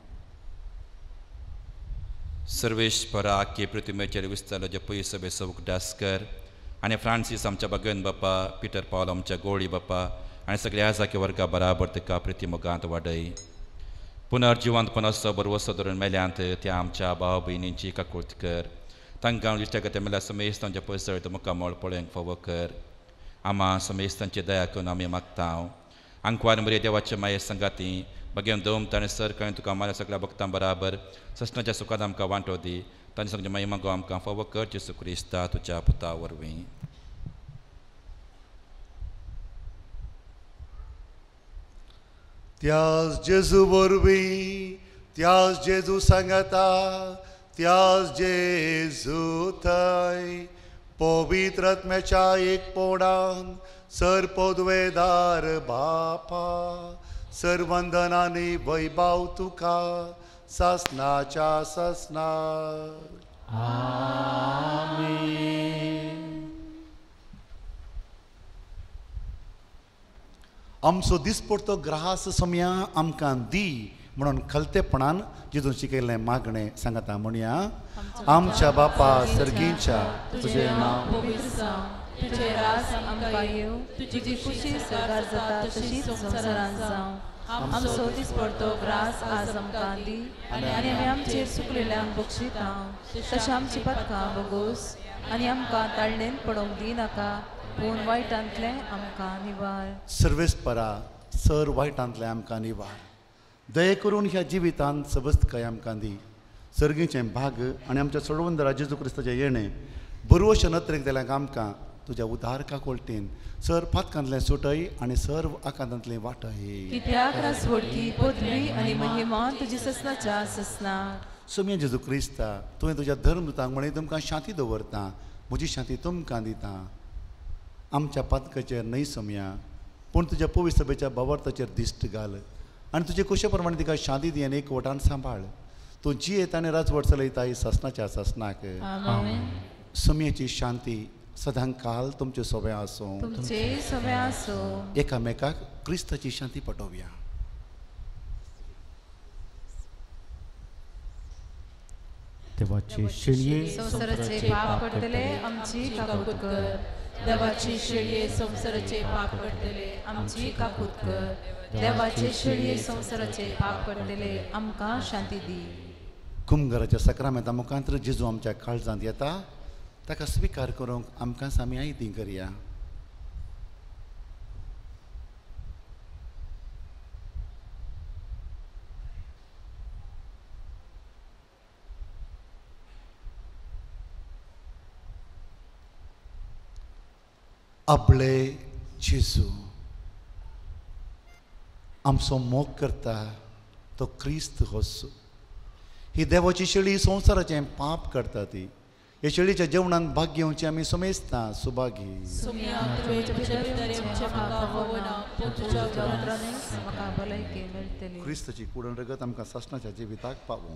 सर्वेश्वरा आख्खे पृथ्वीचेर विस्तारलो जे पयस सभे सवक डासकर आनी फ्रांसीस आमच्या भगवन बापा, पिटर पॉल आमच्या गोळी बापा आनी सगळ्या आजाके वर्गा बराबर तुका प्रतिमोगांत वाडय. पुनर्जिवंतपणाचो बरो वसो धरून मेल्यांत त्या आमच्या भाव भयणींची काकुळट कर. तांकां दिश्ट्या मेल्या समेस्तांच्या पयसळीत मुखामोळ पळोवंक फावो कर. आम्हा समेस्तांची दया करून आमी मागता. आंकवार मरे देवाच्या माये संगाती भगवन दोम ताणें सर कळून तुका आम्हाला सगळ्या भक्तां बराबर ससनाच्या सुखांत आमकां वांटो दी. तांचे सगळे महिमा गो आमकां फावो कर. जेसू क्रिस्ता तुज्या पुता वरवीं. त्याच जेजू वरवीं, त्याच जेजू सांगता, त्याच जेजू थंय पवित्र आत्म्याच्या एक पोडान सरपोदवेदार बापा सर्वंदनांनी वैभव तुका सासनाच्या सासनार. आमेन. आमचो दिसपडतो ग्रास समया आमकां दी म्हणून खलतेपणान जितून शिकयल्लें मागणें सांगता म्हणया. आमच्या बापा सर्गीच्या तुझे नांव पवित्र जावं, तुझे राज आमकां येवं, तुजी खुशी सगार जाता तशीच संवसारांत जावं. आमचो दिसपडतो ग्रास आज आमकां दी आनी आमी आमचेर चुकलेल्यांक बक्षिता. तशें आमची पथकां बोगोस आनी आमकां ताळणेन पडोवंक दिनाका, पूण वायटांतलें आमकां निवार. सर्वेस्परा सर वायटांतलें आमकां निवार. दये करून ह्या जिवितांत सबस्त काय आमकां दी. सर्गीचें भाग आनी आमच्या सोडवंदरा जेजू क्रिस्ताचें येणें बरोवशें नत्रेक जाल्याक आमकां तुज्या उदार काकोळटेन सर पातकांतलें सुटय आनी सर्व आकांतांतलें वाटय. कित्याक रासवडकी पदवी आनी महिमा तुजी ससनाच्या ससनार. सुमया जेजू क्रिस्ता, तुवें तुज्या धर्मदूतांक म्हळें तुमकां शांती दवरता, म्हजी शांती तुमकां दिता. आमच्या पातकाचेर न्हय समया, पूण तुज्या पवित्र सभेच्या बावर्ताचेर दिश्ट घाल आनी तुजे कुशे प्रमाणे तिका शांती दी आनी एकवटान सांबाळ. तूं जी येता आनी राजवट चलयता ही ससनाच्या ससनाक. समयाची शांती सदां काल तुमचे सोबे आसूं. तुमचे सोबे आसूं. एकामेकाक क्रिस्ताची शांती पटोवया. देवाचे शिळये संवसाराचे पाप करतले आमची काकूट कर. देवाचे शिळये संवसाराचे पाप करतले आमची काकूट कर. देवाचे शिळये संवसाराचे पाप करतले आमकां शांती दी. कुमगाराच्या सक्रामेंता मुखांतर जेजू आमच्या काळजांत येता, ताका स्विकार करूंक आमकां सामी ती करया. आपले जेजू, आमचो मोग करता तो क्रिस्त होस. ही देवाची शेळी संवसाराचें पाप करता ती. हे शेळीच्या जेवणान भाग घेवची आमी समेजता सुभागी. क्रिस्ताची कुडण रगत आमकां ससनाच्या जिविताक पावूं.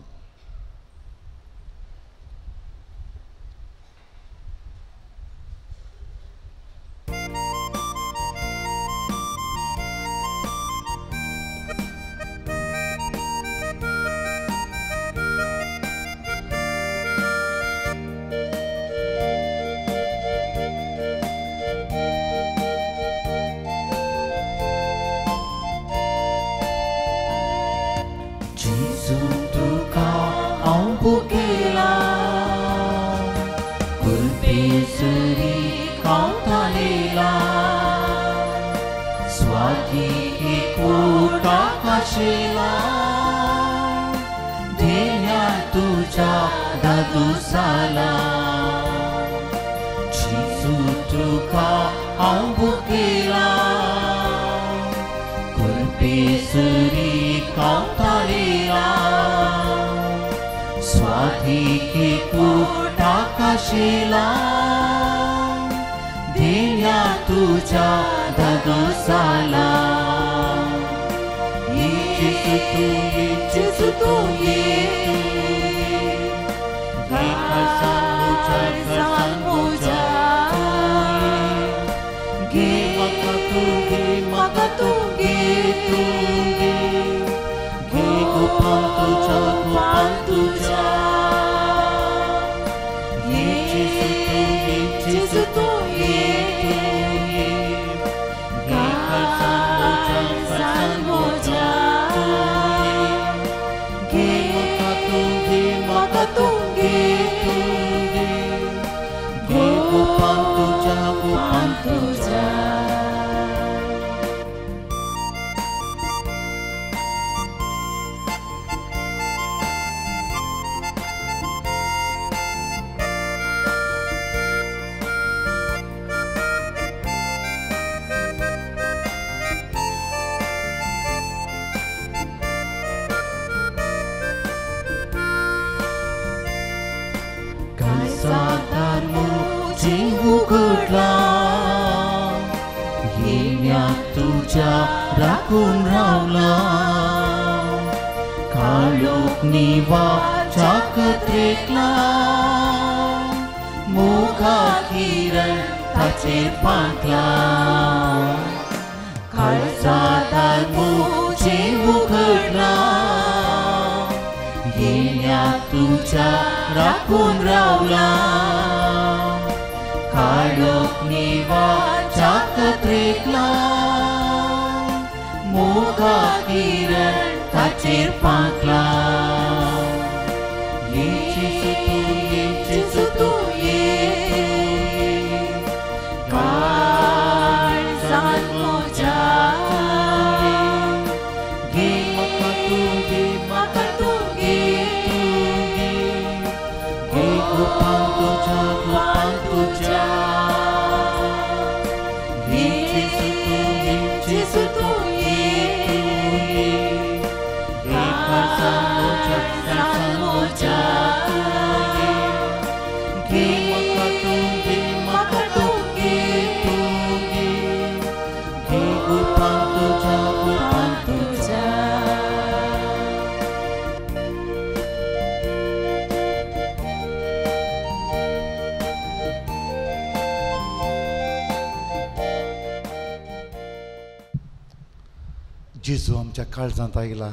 जेजू आमच्या काळजांत आयला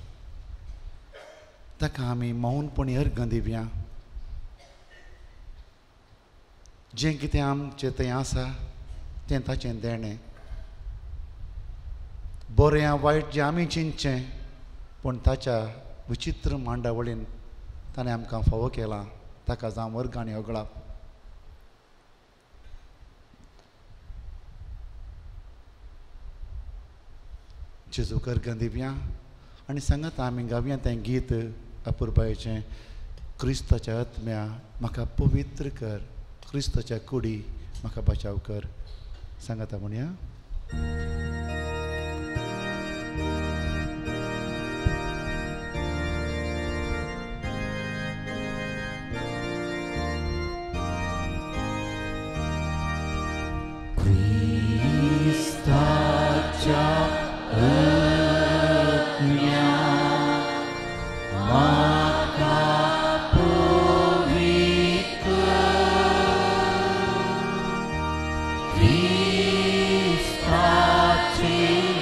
ताका आमी मौनपणी अर्घ दिवया. जें कितें आमचें थंय आसा तें ताचें देणें. बरें या वायट जें आमी चिंतचें पूण ताच्या विचित्र मांडावळीन ताणें आमकां फावो केलां ताका जावं अर्घ आनी ओगळाप. जेजूक अर्घ दिवया आनी सांगात आमी गावया तें गीत अपुरबायेचें. क्रिस्ताच्या आत्म्या म्हाका पवित्र कर, क्रिस्ताच्या कुडी म्हाका बचाव कर. सांगात म्हणया. क्रिस्ताच्या आज्ञा म्हाका पवित्र क्रिस्ताची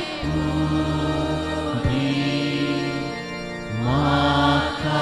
कुडी म्हाका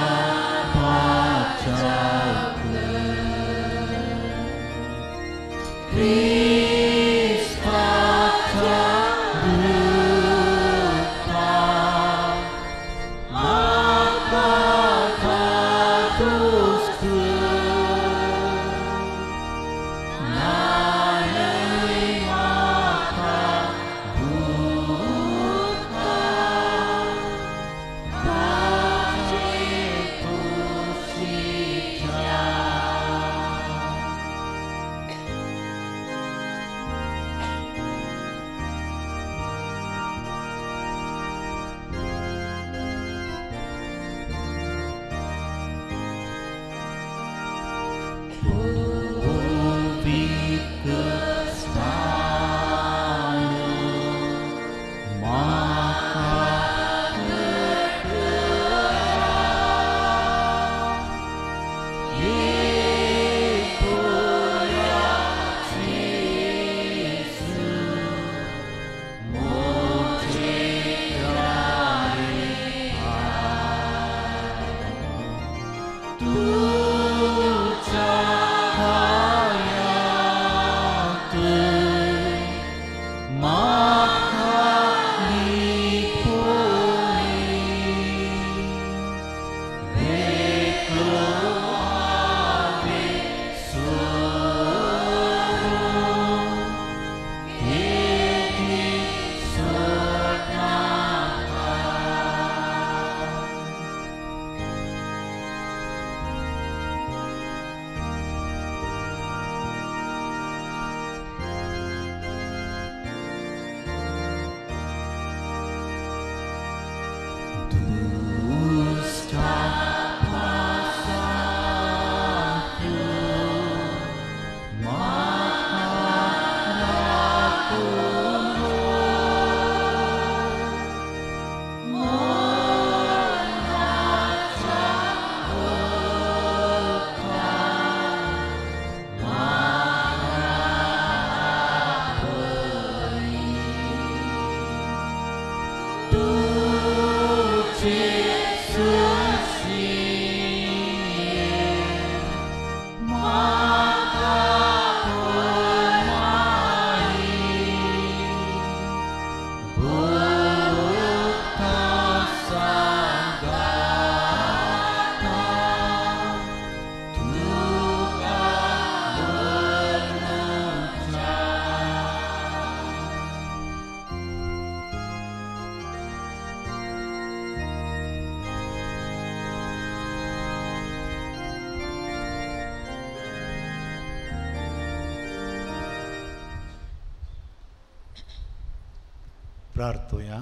प्रार्थोया.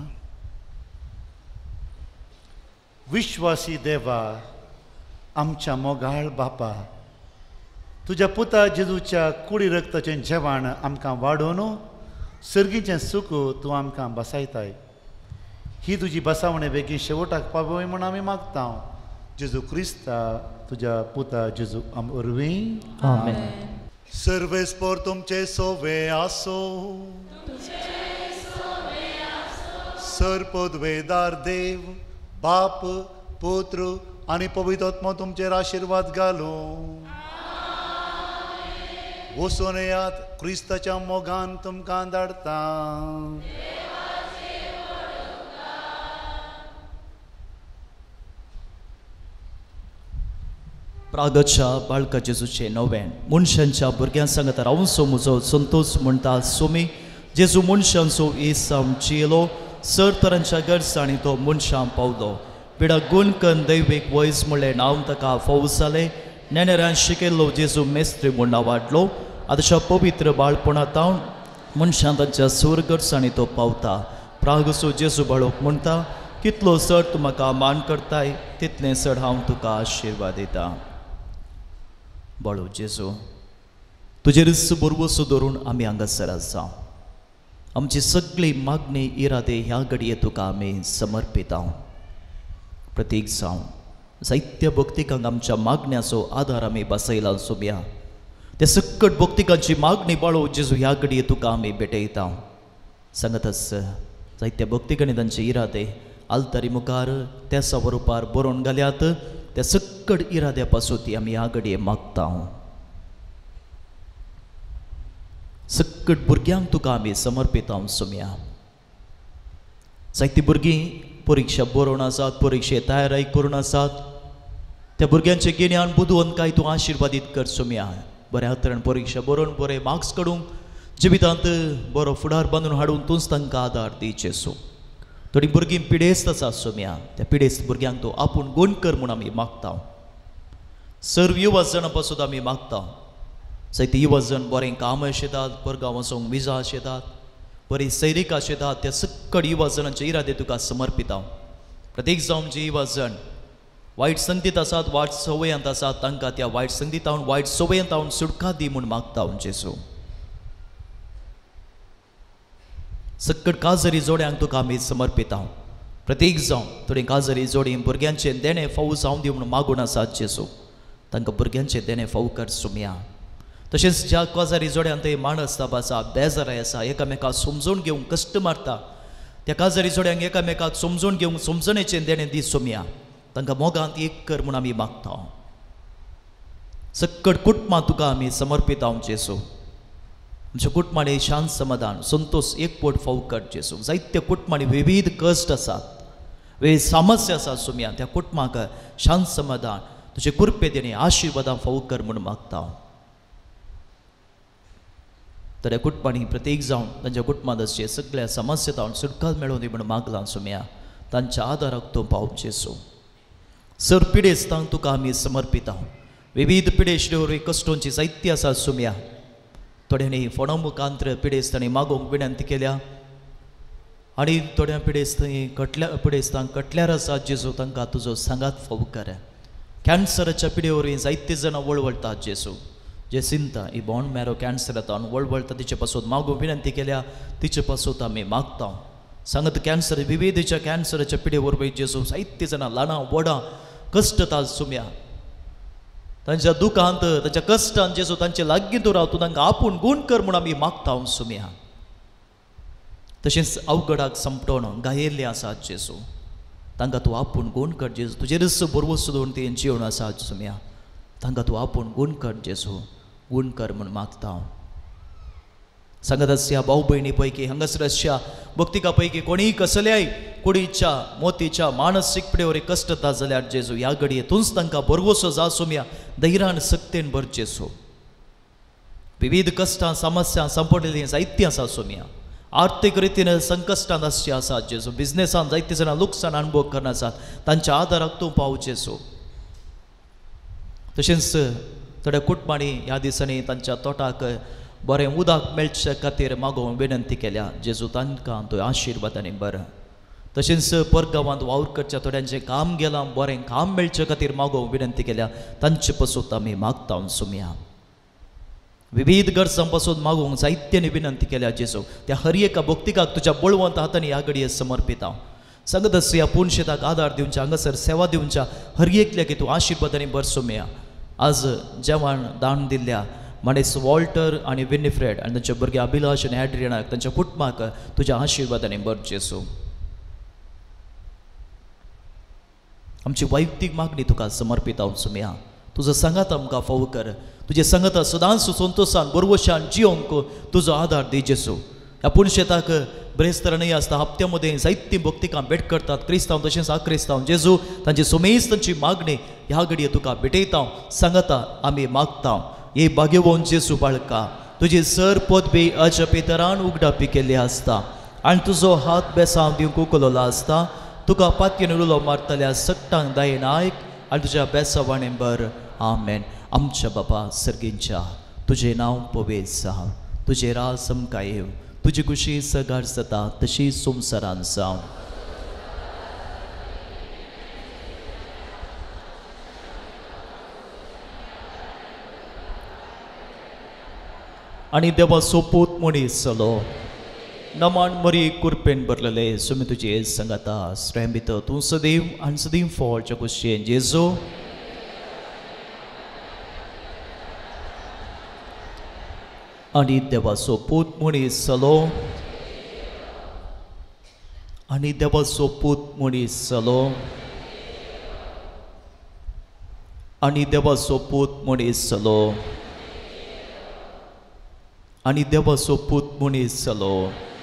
विश्वासी देवा, आमच्या मोगाळ बापा, तुझ्या पुता जेजूच्या कुडी रक्ताचें जेवण आमकां वाडोवन सर्गीचें सूख तूं आमकां बसायताय. ही तुजी बसावणे बेगीन शेवटाक पावय म्हूण आमी मागता. जेजू क्रिस्ता तुज्या पुता जेजू वरवीं आमेन. सर्वेस्पर तुमचे सोवे आसो. सरपदवेदार देव, बाप, पुत्र आनी पवित्र आत्मा तुमचेर आशिर्वाद घालो. वचून येयात, क्रिस्ताच्या मोगान तुमकां धाडटा. प्रागतच्या बाळका जेजूचे नवें मनशांच्या भुरग्यां सांगत रावचो म्हजो संतोष म्हणटा सोमी. जेजू मनशांचो येसाम जियेलो, सर तरांच्या गरजांनी तो मनशां पावलो. पिडा गूण कन दैवीक वयस म्हणलें नांव ताका फावूस जालें. नेनेऱ्यान शिकयल्लो जेजू मेस्त्री म्हूण वाडलो. आतांच्या पवित्र बाळपणांतावन मनशां तांच्या स्वर्गर्सांनी तो पावता. प्रागसो जेजू बाळोक म्हणटा, कितलो चड तूं म्हाका मान करताय तितलें चड हांव तुका आशिर्वाद दिता. बाळो जेजू, तुजेरच बरवसो धरून आमी हांगासर आसा. आमची सगळी मागणी इरादे ह्या घडये तुका आमी समर्पिता. प्रत्येक जावन जायत्या भक्तिकांक आमच्या मागण्याचो आधार आमी बसयला सोम्या. त्या सकट भक्तिकांची मागणी बाळो जेजू ह्या घडये तुका आमी भेटयता. सांगतच जायत्या भक्तिकांनी तांचे इरादे आलतारी मुखार त्या स्वरुपार बरोवन घाल्यात. त्या सकट इराद्या पासून ती आमी ह्या घडये मागता. सकट भुरग्यांक तुका आमी समर्पिता सोम्या. जायतीं भुरगीं परीक्षा बरोवन आसात, परीक्षे तयारी करून आसात. त्या भुरग्यांचे गिन्यान बुदवंतकाय तूं आशिर्वादीत कर सोम्या. बऱ्या तरेन परीक्षा बरोवन बरे मार्क्स काडूंक जिवितांत बरो फुडार बांदून हाडून तूंच तांकां आदार दी जेजू. थोडीं भुरगीं पिडेस्त आसात सोम्या. त्या पिडेस्त भुरग्यांक तूं आपूण गोंड कर म्हूण आमी मागता. सर्व युवा जाणां पासून आमी मागता. जायते युवा जण बरें काम आशितात, परगांव वचोंक विजा आशितात, बरी सैरीक आशितात. त्या सकट युवा जणांचे इरादे तुका समर्पिता. प्रत्येक जावन जे युवा जण वायट संगतीत आसात, वायट सवयांत आसात, तांकां त्या वायट संगतींतावन वायट सवयांतावन सुटका दी म्हूण मागता जेजू. सकट काजरी जोड्यांक तुका आमी समर्पिता. प्रत्येक जावन थोडीं काजरी जोडी भुरग्यांचे देणे फावू जावन दी म्हूण मागून आसात जेजू. तांकां भुरग्यांचे देणे फावू कर सुम्या. तशेंच ज्या काजारी जोड्यांत माणस ताप आसा, बेजाराय आसा, एकामेकाक समजून घेवंक कश्ट मारता, त्या काजारी जोड्यांक एकामेकाक समजून घेवंक समजणेचें देणें दी सोम्या. तांकां मोगांत एक कर म्हूण आमी मागता. सकट कुटुंबां तुका आमी समर्पिता जेजू. आमच्या कुटुंबांनी शांत समाधान संतोष एकपोट फावू कर जेजू. जायत्या कुटुंबांनी विविध कश्ट आसात, विविध सामस्या आसात सोम्या. त्या कुटुंबाक शांत समाधान तुजे कृपे देणे आशिर्वादां फावू कर म्हूण मागता. तर ह्या कुटुंबांनी प्रत्येक जावन तांच्या कुटुंबांत अशे सगळ्या समस्येतावन सुटका मेळोवन दी म्हूण मागलां सोम्या. तांच्या आदाराक तूं पाव जेजू. सर पिडेस्तांक तुका आमी समर्पिता. विविध पिडेश्वर कश्टांची जायती आसात सोम्या. थोड्यांनी फोंडा मुखांतर पिडेस्तांनी मागोवंक विनंती केल्या आनी थोड्या पिडेस्तांक कटल्यार आसात जेजू. तांकां तुजो सांगात फावू कर. कॅन्सराच्या पिडे वरवीं जायते जाणां वळवळटात जेजू. जे चिंता ही बोन मॅरो कॅन्सर येता वळवळटा तिचे पासून मागू विनंती केल्या, तिचे पासून आमी मागता. सांगत कॅन्सर विविधच्या कॅन्सराच्या पिडे वरवीं जेजू जायते जाणां ल्हानां व्हडां कश्टतात सुम्या. तांच्या दुखांत तांच्या कश्टांत जेजू तांचे लागीं तूं राव. तूं तांकां आपूण गूण कर म्हूण आमी मागता सुम्या. तशेंच अवघडाक संपटोन गायिल्ले आसात जेजू. तांकां तूं आपूण गूण कर जेजू. तुजेरच बरवस दवरून तें जिवन आसात सुम्या. तांकां तूं आपूण गूण कर जेजू. गूण कर म्हूण मागता. सांगत ह्या भाऊ भयणी पैकी हांगासर अशा भक्तिका पैकी कोणीय कसल्याय कुडीच्या मोतीच्या मानसीक पिडेवर कश्टता जाल्यार जेजू ह्या घडयेतूंच तांकां बरवसो जा सोम्या. धैर्यान सक्तेन भर जेजू. विविध कश्टां समस्या संपडलेलीं जायतीं आसा सोम्या. आर्थीक रितीन संकश्टांत आसचीं आसात जेजू. बिझनेसान जायतीं जाणां लुकसाण अनुभव करना आसात. तांच्या आदाराक तूं पाव जेजू. तशेंच थोड्या कुटुंबांनी ह्या दिसांनी तांच्या तोटाक बरें उदक मेळचे खातीर मागोवंक विनंती केल्या जेजू. तांकां तुवें आशिर्वादांनी बर. तशेंच परगांवांत वावर करच्या थोड्यांचें काम गेलां, बरें काम मेळचे खातीर मागोवंक विनंती केल्या. तांचे पासून आमी मागता सुम्या. विविध गरजां पासून मागोवंक जायत्यांनी विनंती केल्या जेजू. त्या हर एका भक्तिकाक तुज्या बळवंत हातांनी ह्या घडये समर्पिता. सांगत ह्या पुणशेताक आदार दिवच्या, हांगासर सेवा दिवच्या हर एकल्याक तूं आशिर्वादांनी बर सोम्या. आज जेवण दान दिल्ल्या मनीस वॉल्टर आनी विनिफ्रेड आनी तांचे भुरगे अभिलाष आनी एड्रियनाक तांच्या कुटुंबाक तुज्या आशिर्वादांनी बर जेजू. आमची वैयक्तीक मागणी तुका समर्पिता सुम्या. तुजो सांगात आमकां फावू कर. तुजे सांगात सदांच संतोशान बरवशान जियोंक तुजो आदार दी जेजू. ह्या पुणशेताक बरेच तरांनी आसता. हप्त्या मदें जायतीं भक्तिकां भेट करतात, क्रिस्तांव तशेंच अक्रिस्तांव. जेजू तांची सुमेज तांची मागणी ह्या घडये तुका भेटयता. सांगता आमी मागता. हे भाग्यवान जेजू बाळका, तुजी सर पदवी अज पितरान उगडापी केल्ली आसता आनी तुजो हात बेसांव दिवंक उखलला आसता. तुका पातयेन उलो मारतल्या सट्टांक दायेन आयक आनी तुज्या बेसावाणे बर. आमेन. आमच्या बापा सर्गींच्या तुजें नांव पवित्र जावं. तुजें राज आमकां येव. तुजी कुशी सगार जाता तशी संवसारांत जावं. आनी देवाचो पूत मनीस जालो नमान मरी कुरपेन भरलेले सुमी तुजे संगता श्रेम भितर तूं सदैव आनी सदैव फळच्या कुशेन जेजू आनी देवाचो पूत मनीस जालो आनी देवाचो पूत मनीस जालो आनी देवाचो पूत मनीस जालो आनी देवाचो पूत मनीस जालो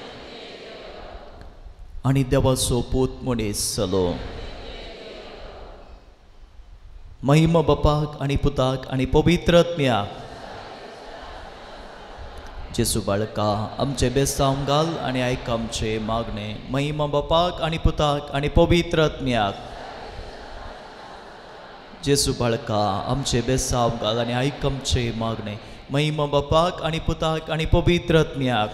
आनी देवाचो पूत मनीस जालो महिमा बापाक आनी पुताक आनी पवित्र आत्म्याक जेसू बाळका आमचे बेसांव घाल आनी आयक आमचे मागणे महिमा बापाक आनी पुताक आनी पवित्र आत्म्याक जेसू बाळका आमचे बेसांव घाल आनी आयक आमचे मागणे महिमा बापाक आनी पुताक आनी पवित्र आत्म्याक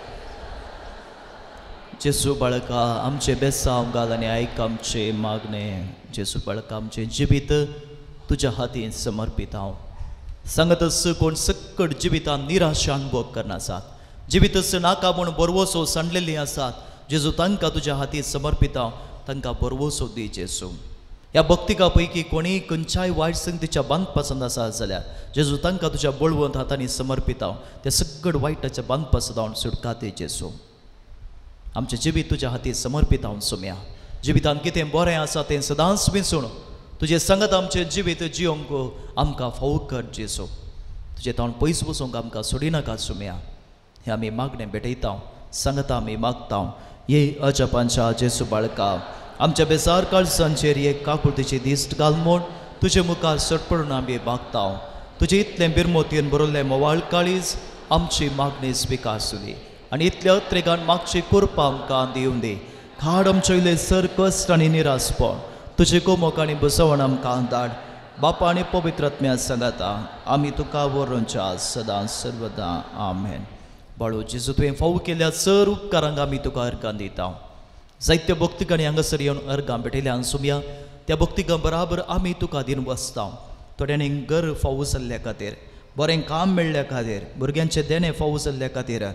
जेसू बाळका आमचे बेसांव घाल आनी आयक आमचे मागणे जेसू बाळका आमचे जिवीत तुज्या हातीन समर्पित हांव सांगतस कोण सक्कट जिवितान निराशा अनुभव करना आसात जिवितस नाका म्हूण बरवसो सांडलेली आसात जेजू तांकां तुज्या हातीन समर्पित हांव तांकां बरवसो दी जेजू ह्या भक्तिका पैकी कोणी खंयच्याय वायट संगतीच्या बांदपासून आसा जाल्यार जेजू तांकां तुज्या बळवंत हातांनी समर्पित हांव ते सगळ वायटाच्या बांदपासून हांव सुटका दी जेजू आमचें जिवीत तुज्या हातीन समर्पित हांव सोम्या जिवितान कितें बरें आसा तें सदांच विसरून तुजे सांगत आमचें जिवीत जियोंक आमकां फावो कर जेजू तुजे तोंड पयस बसूंक आमकां सोडिनाका सुम्या हें आमी मागणें भेटयता सांगता आमी मागता ये अजपांच्या जेजू बाळका आमच्या बेजार काळजांचेर एक काकुळतेची दिश्ट घाल म्हूण तुजे मुखार सटपडून आमी मागता तुजे इतलें बिरमोतयेन बरयल्लें मोवाळ काळीज आमची मागणी स्विकारूं दी आनी इतल्या अत्रेगान मागची कृपा आमकां दिवूं दी खाड आमचे सर कश्ट आनी निराशपण तुजे कोमोक आनी बसवण आमकां धाड बापा आनी पवित्र आत्म्या सांगता आमी तुका वरोवच्या सदां सर्वदा आमेन बाळू जेजू तुवें फावो केल्या सर उपकारांक आमी तुका अर्गां दिता जायत्यो भक्तिकांनी हांगासर येवन अर्गां भेटयल्या सुमया त्या भक्तिकां बराबर आमी तुका दिन वसता थोड्यांनी घर फावो जाल्ल्या खातीर बरें काम मेळ्ळ्या खातीर भुरग्यांचे देणे फावो जाल्ल्या खातीर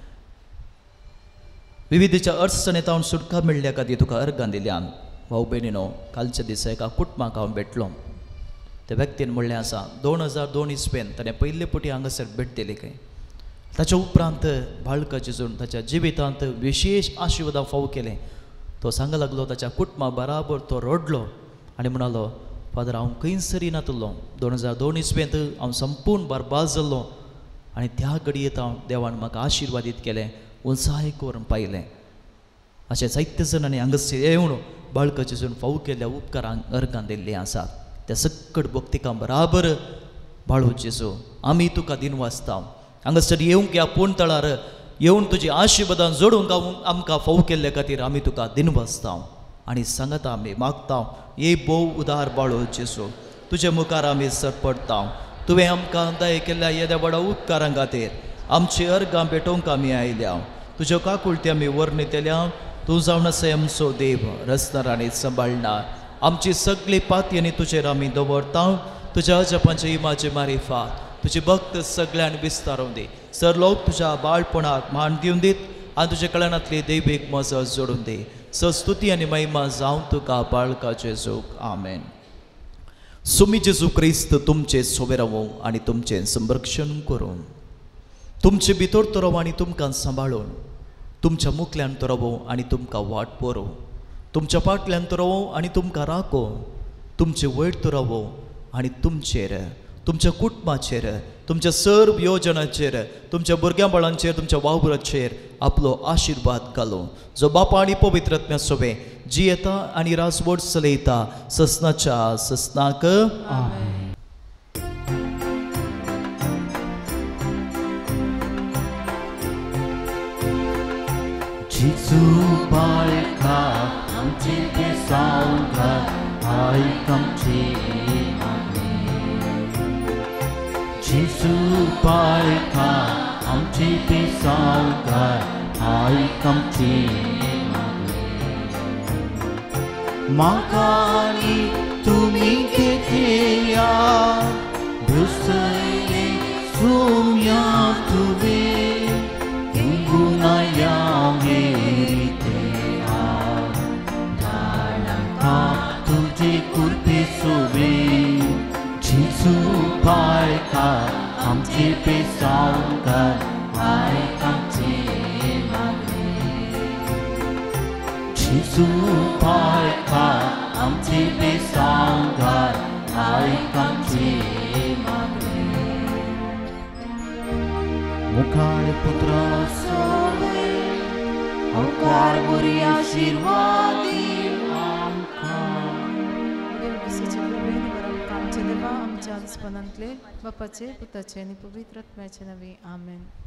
विविधच्या अडचणींत सुटका मेळ्ळ्या खातीर तुका अर्गां दिल्यान भाऊ भयणीनो कालच्या दिसा एका कुटुंबाक हांव भेटलो त्या व्यक्तीन म्हणलें आसा 2002 इस्वेन ताणें पयले पटी हांगासर भेट दिली काय ताच्या उपरांत बाळका जेजून ताच्या जिवितांत विशेष आशिर्वाद फावो केलें तो सांगूंक लागलो ताच्या कुटुंबा बराबर तो रडलो आनी म्हणालो फादर हांव खंयसरी नातलो 2002 इस्वेंत हांव संपूर्ण बरबाद जाल्लो आनी त्या घडयेंत हांव देवान म्हाका आशिर्वादीत केलें उत्साहीक व्हरून पायलें अशें जायते जाणांनी हांगासर येवन बाळका जेजून फावो केल्ल्या उपकारांक अर्गां दिल्लीं आसात त्या सकट भक्तिकां बराबर बाळू जेजू आमी तुका दिन वाचता हांगासर येवंक ह्या पोंतळार येवन तुजी आशिर्वादां जोडूंक आमकां फावो केल्ल्या खातीर आमी तुका दिन वाचता आनी सांगता आमी मागता ये भोव उदार बाळू जेजू तुजे मुखार आमी सरपडटा तुवें आमकां दय केल्ल्या येद्या व्हडा उपकारां खातीर आमची अर्गां भेटोवंक आमी आयल्या तुज्यो काकुळटी आमी वर्णितल्या तूं जावन आसा आमचो देव रचणार आनी सांबाळणार आमची सगळी पातयेंनी तुजेर आमी दवरता तुज्या जपांचे इमाचे मारिफात तुजे भक्त सगळ्यांक विस्तारूं दी सर लोक तुज्या बाळपणाक मान दिवन दीत आनी तुजे कळणांतली दैवीक मजत जोडून दी स्तुती आनी महिमा जावं तुका बाळका जेजूक आमेन सुमी जेजू क्रिस्त तुमचे सोबे रावूं आनी तुमचें संरक्षण करूं तुमचे भितर तो रावूं आनी तुमकां सांबाळून तुमच्या मुखल्यान तो रावूं आनी तुमकां वाट परों तुमच्या फाटल्यान तो रावूं आनी तुमकां राखो तुमचे वयर तो रावूं आनी तुमचेर तुमच्या कुटुंबाचेर तुमच्या सर्व योजनांचेर तुमच्या भुरग्यां बाळांचेर तुमच्या वावराचेर आपलो आशिर्वाद घालो जो बापा आनी पवित्र आत्म्या सोबे जियेता आनी राजवट चलयता ससनाच्या ससनाक आमेन जेजू बाळका आमचे बेसांव घाल आयक आमची मागणी जेजू बाळका आमचे बेसांव घाल आयक आमची मागणी म्हाका आनी तुमी घेतया दुसरे सोम्या तुवें सुपाळखा आमची बेसांगार आयक आमची मागणी मुखार पुत्रा ओंकार बरी आशीर्वादी आमच्या देवा आमच्या आस्पदांतले बापाचे पुताचे आणि पवित्र आत्म्याचे नवे आमेन.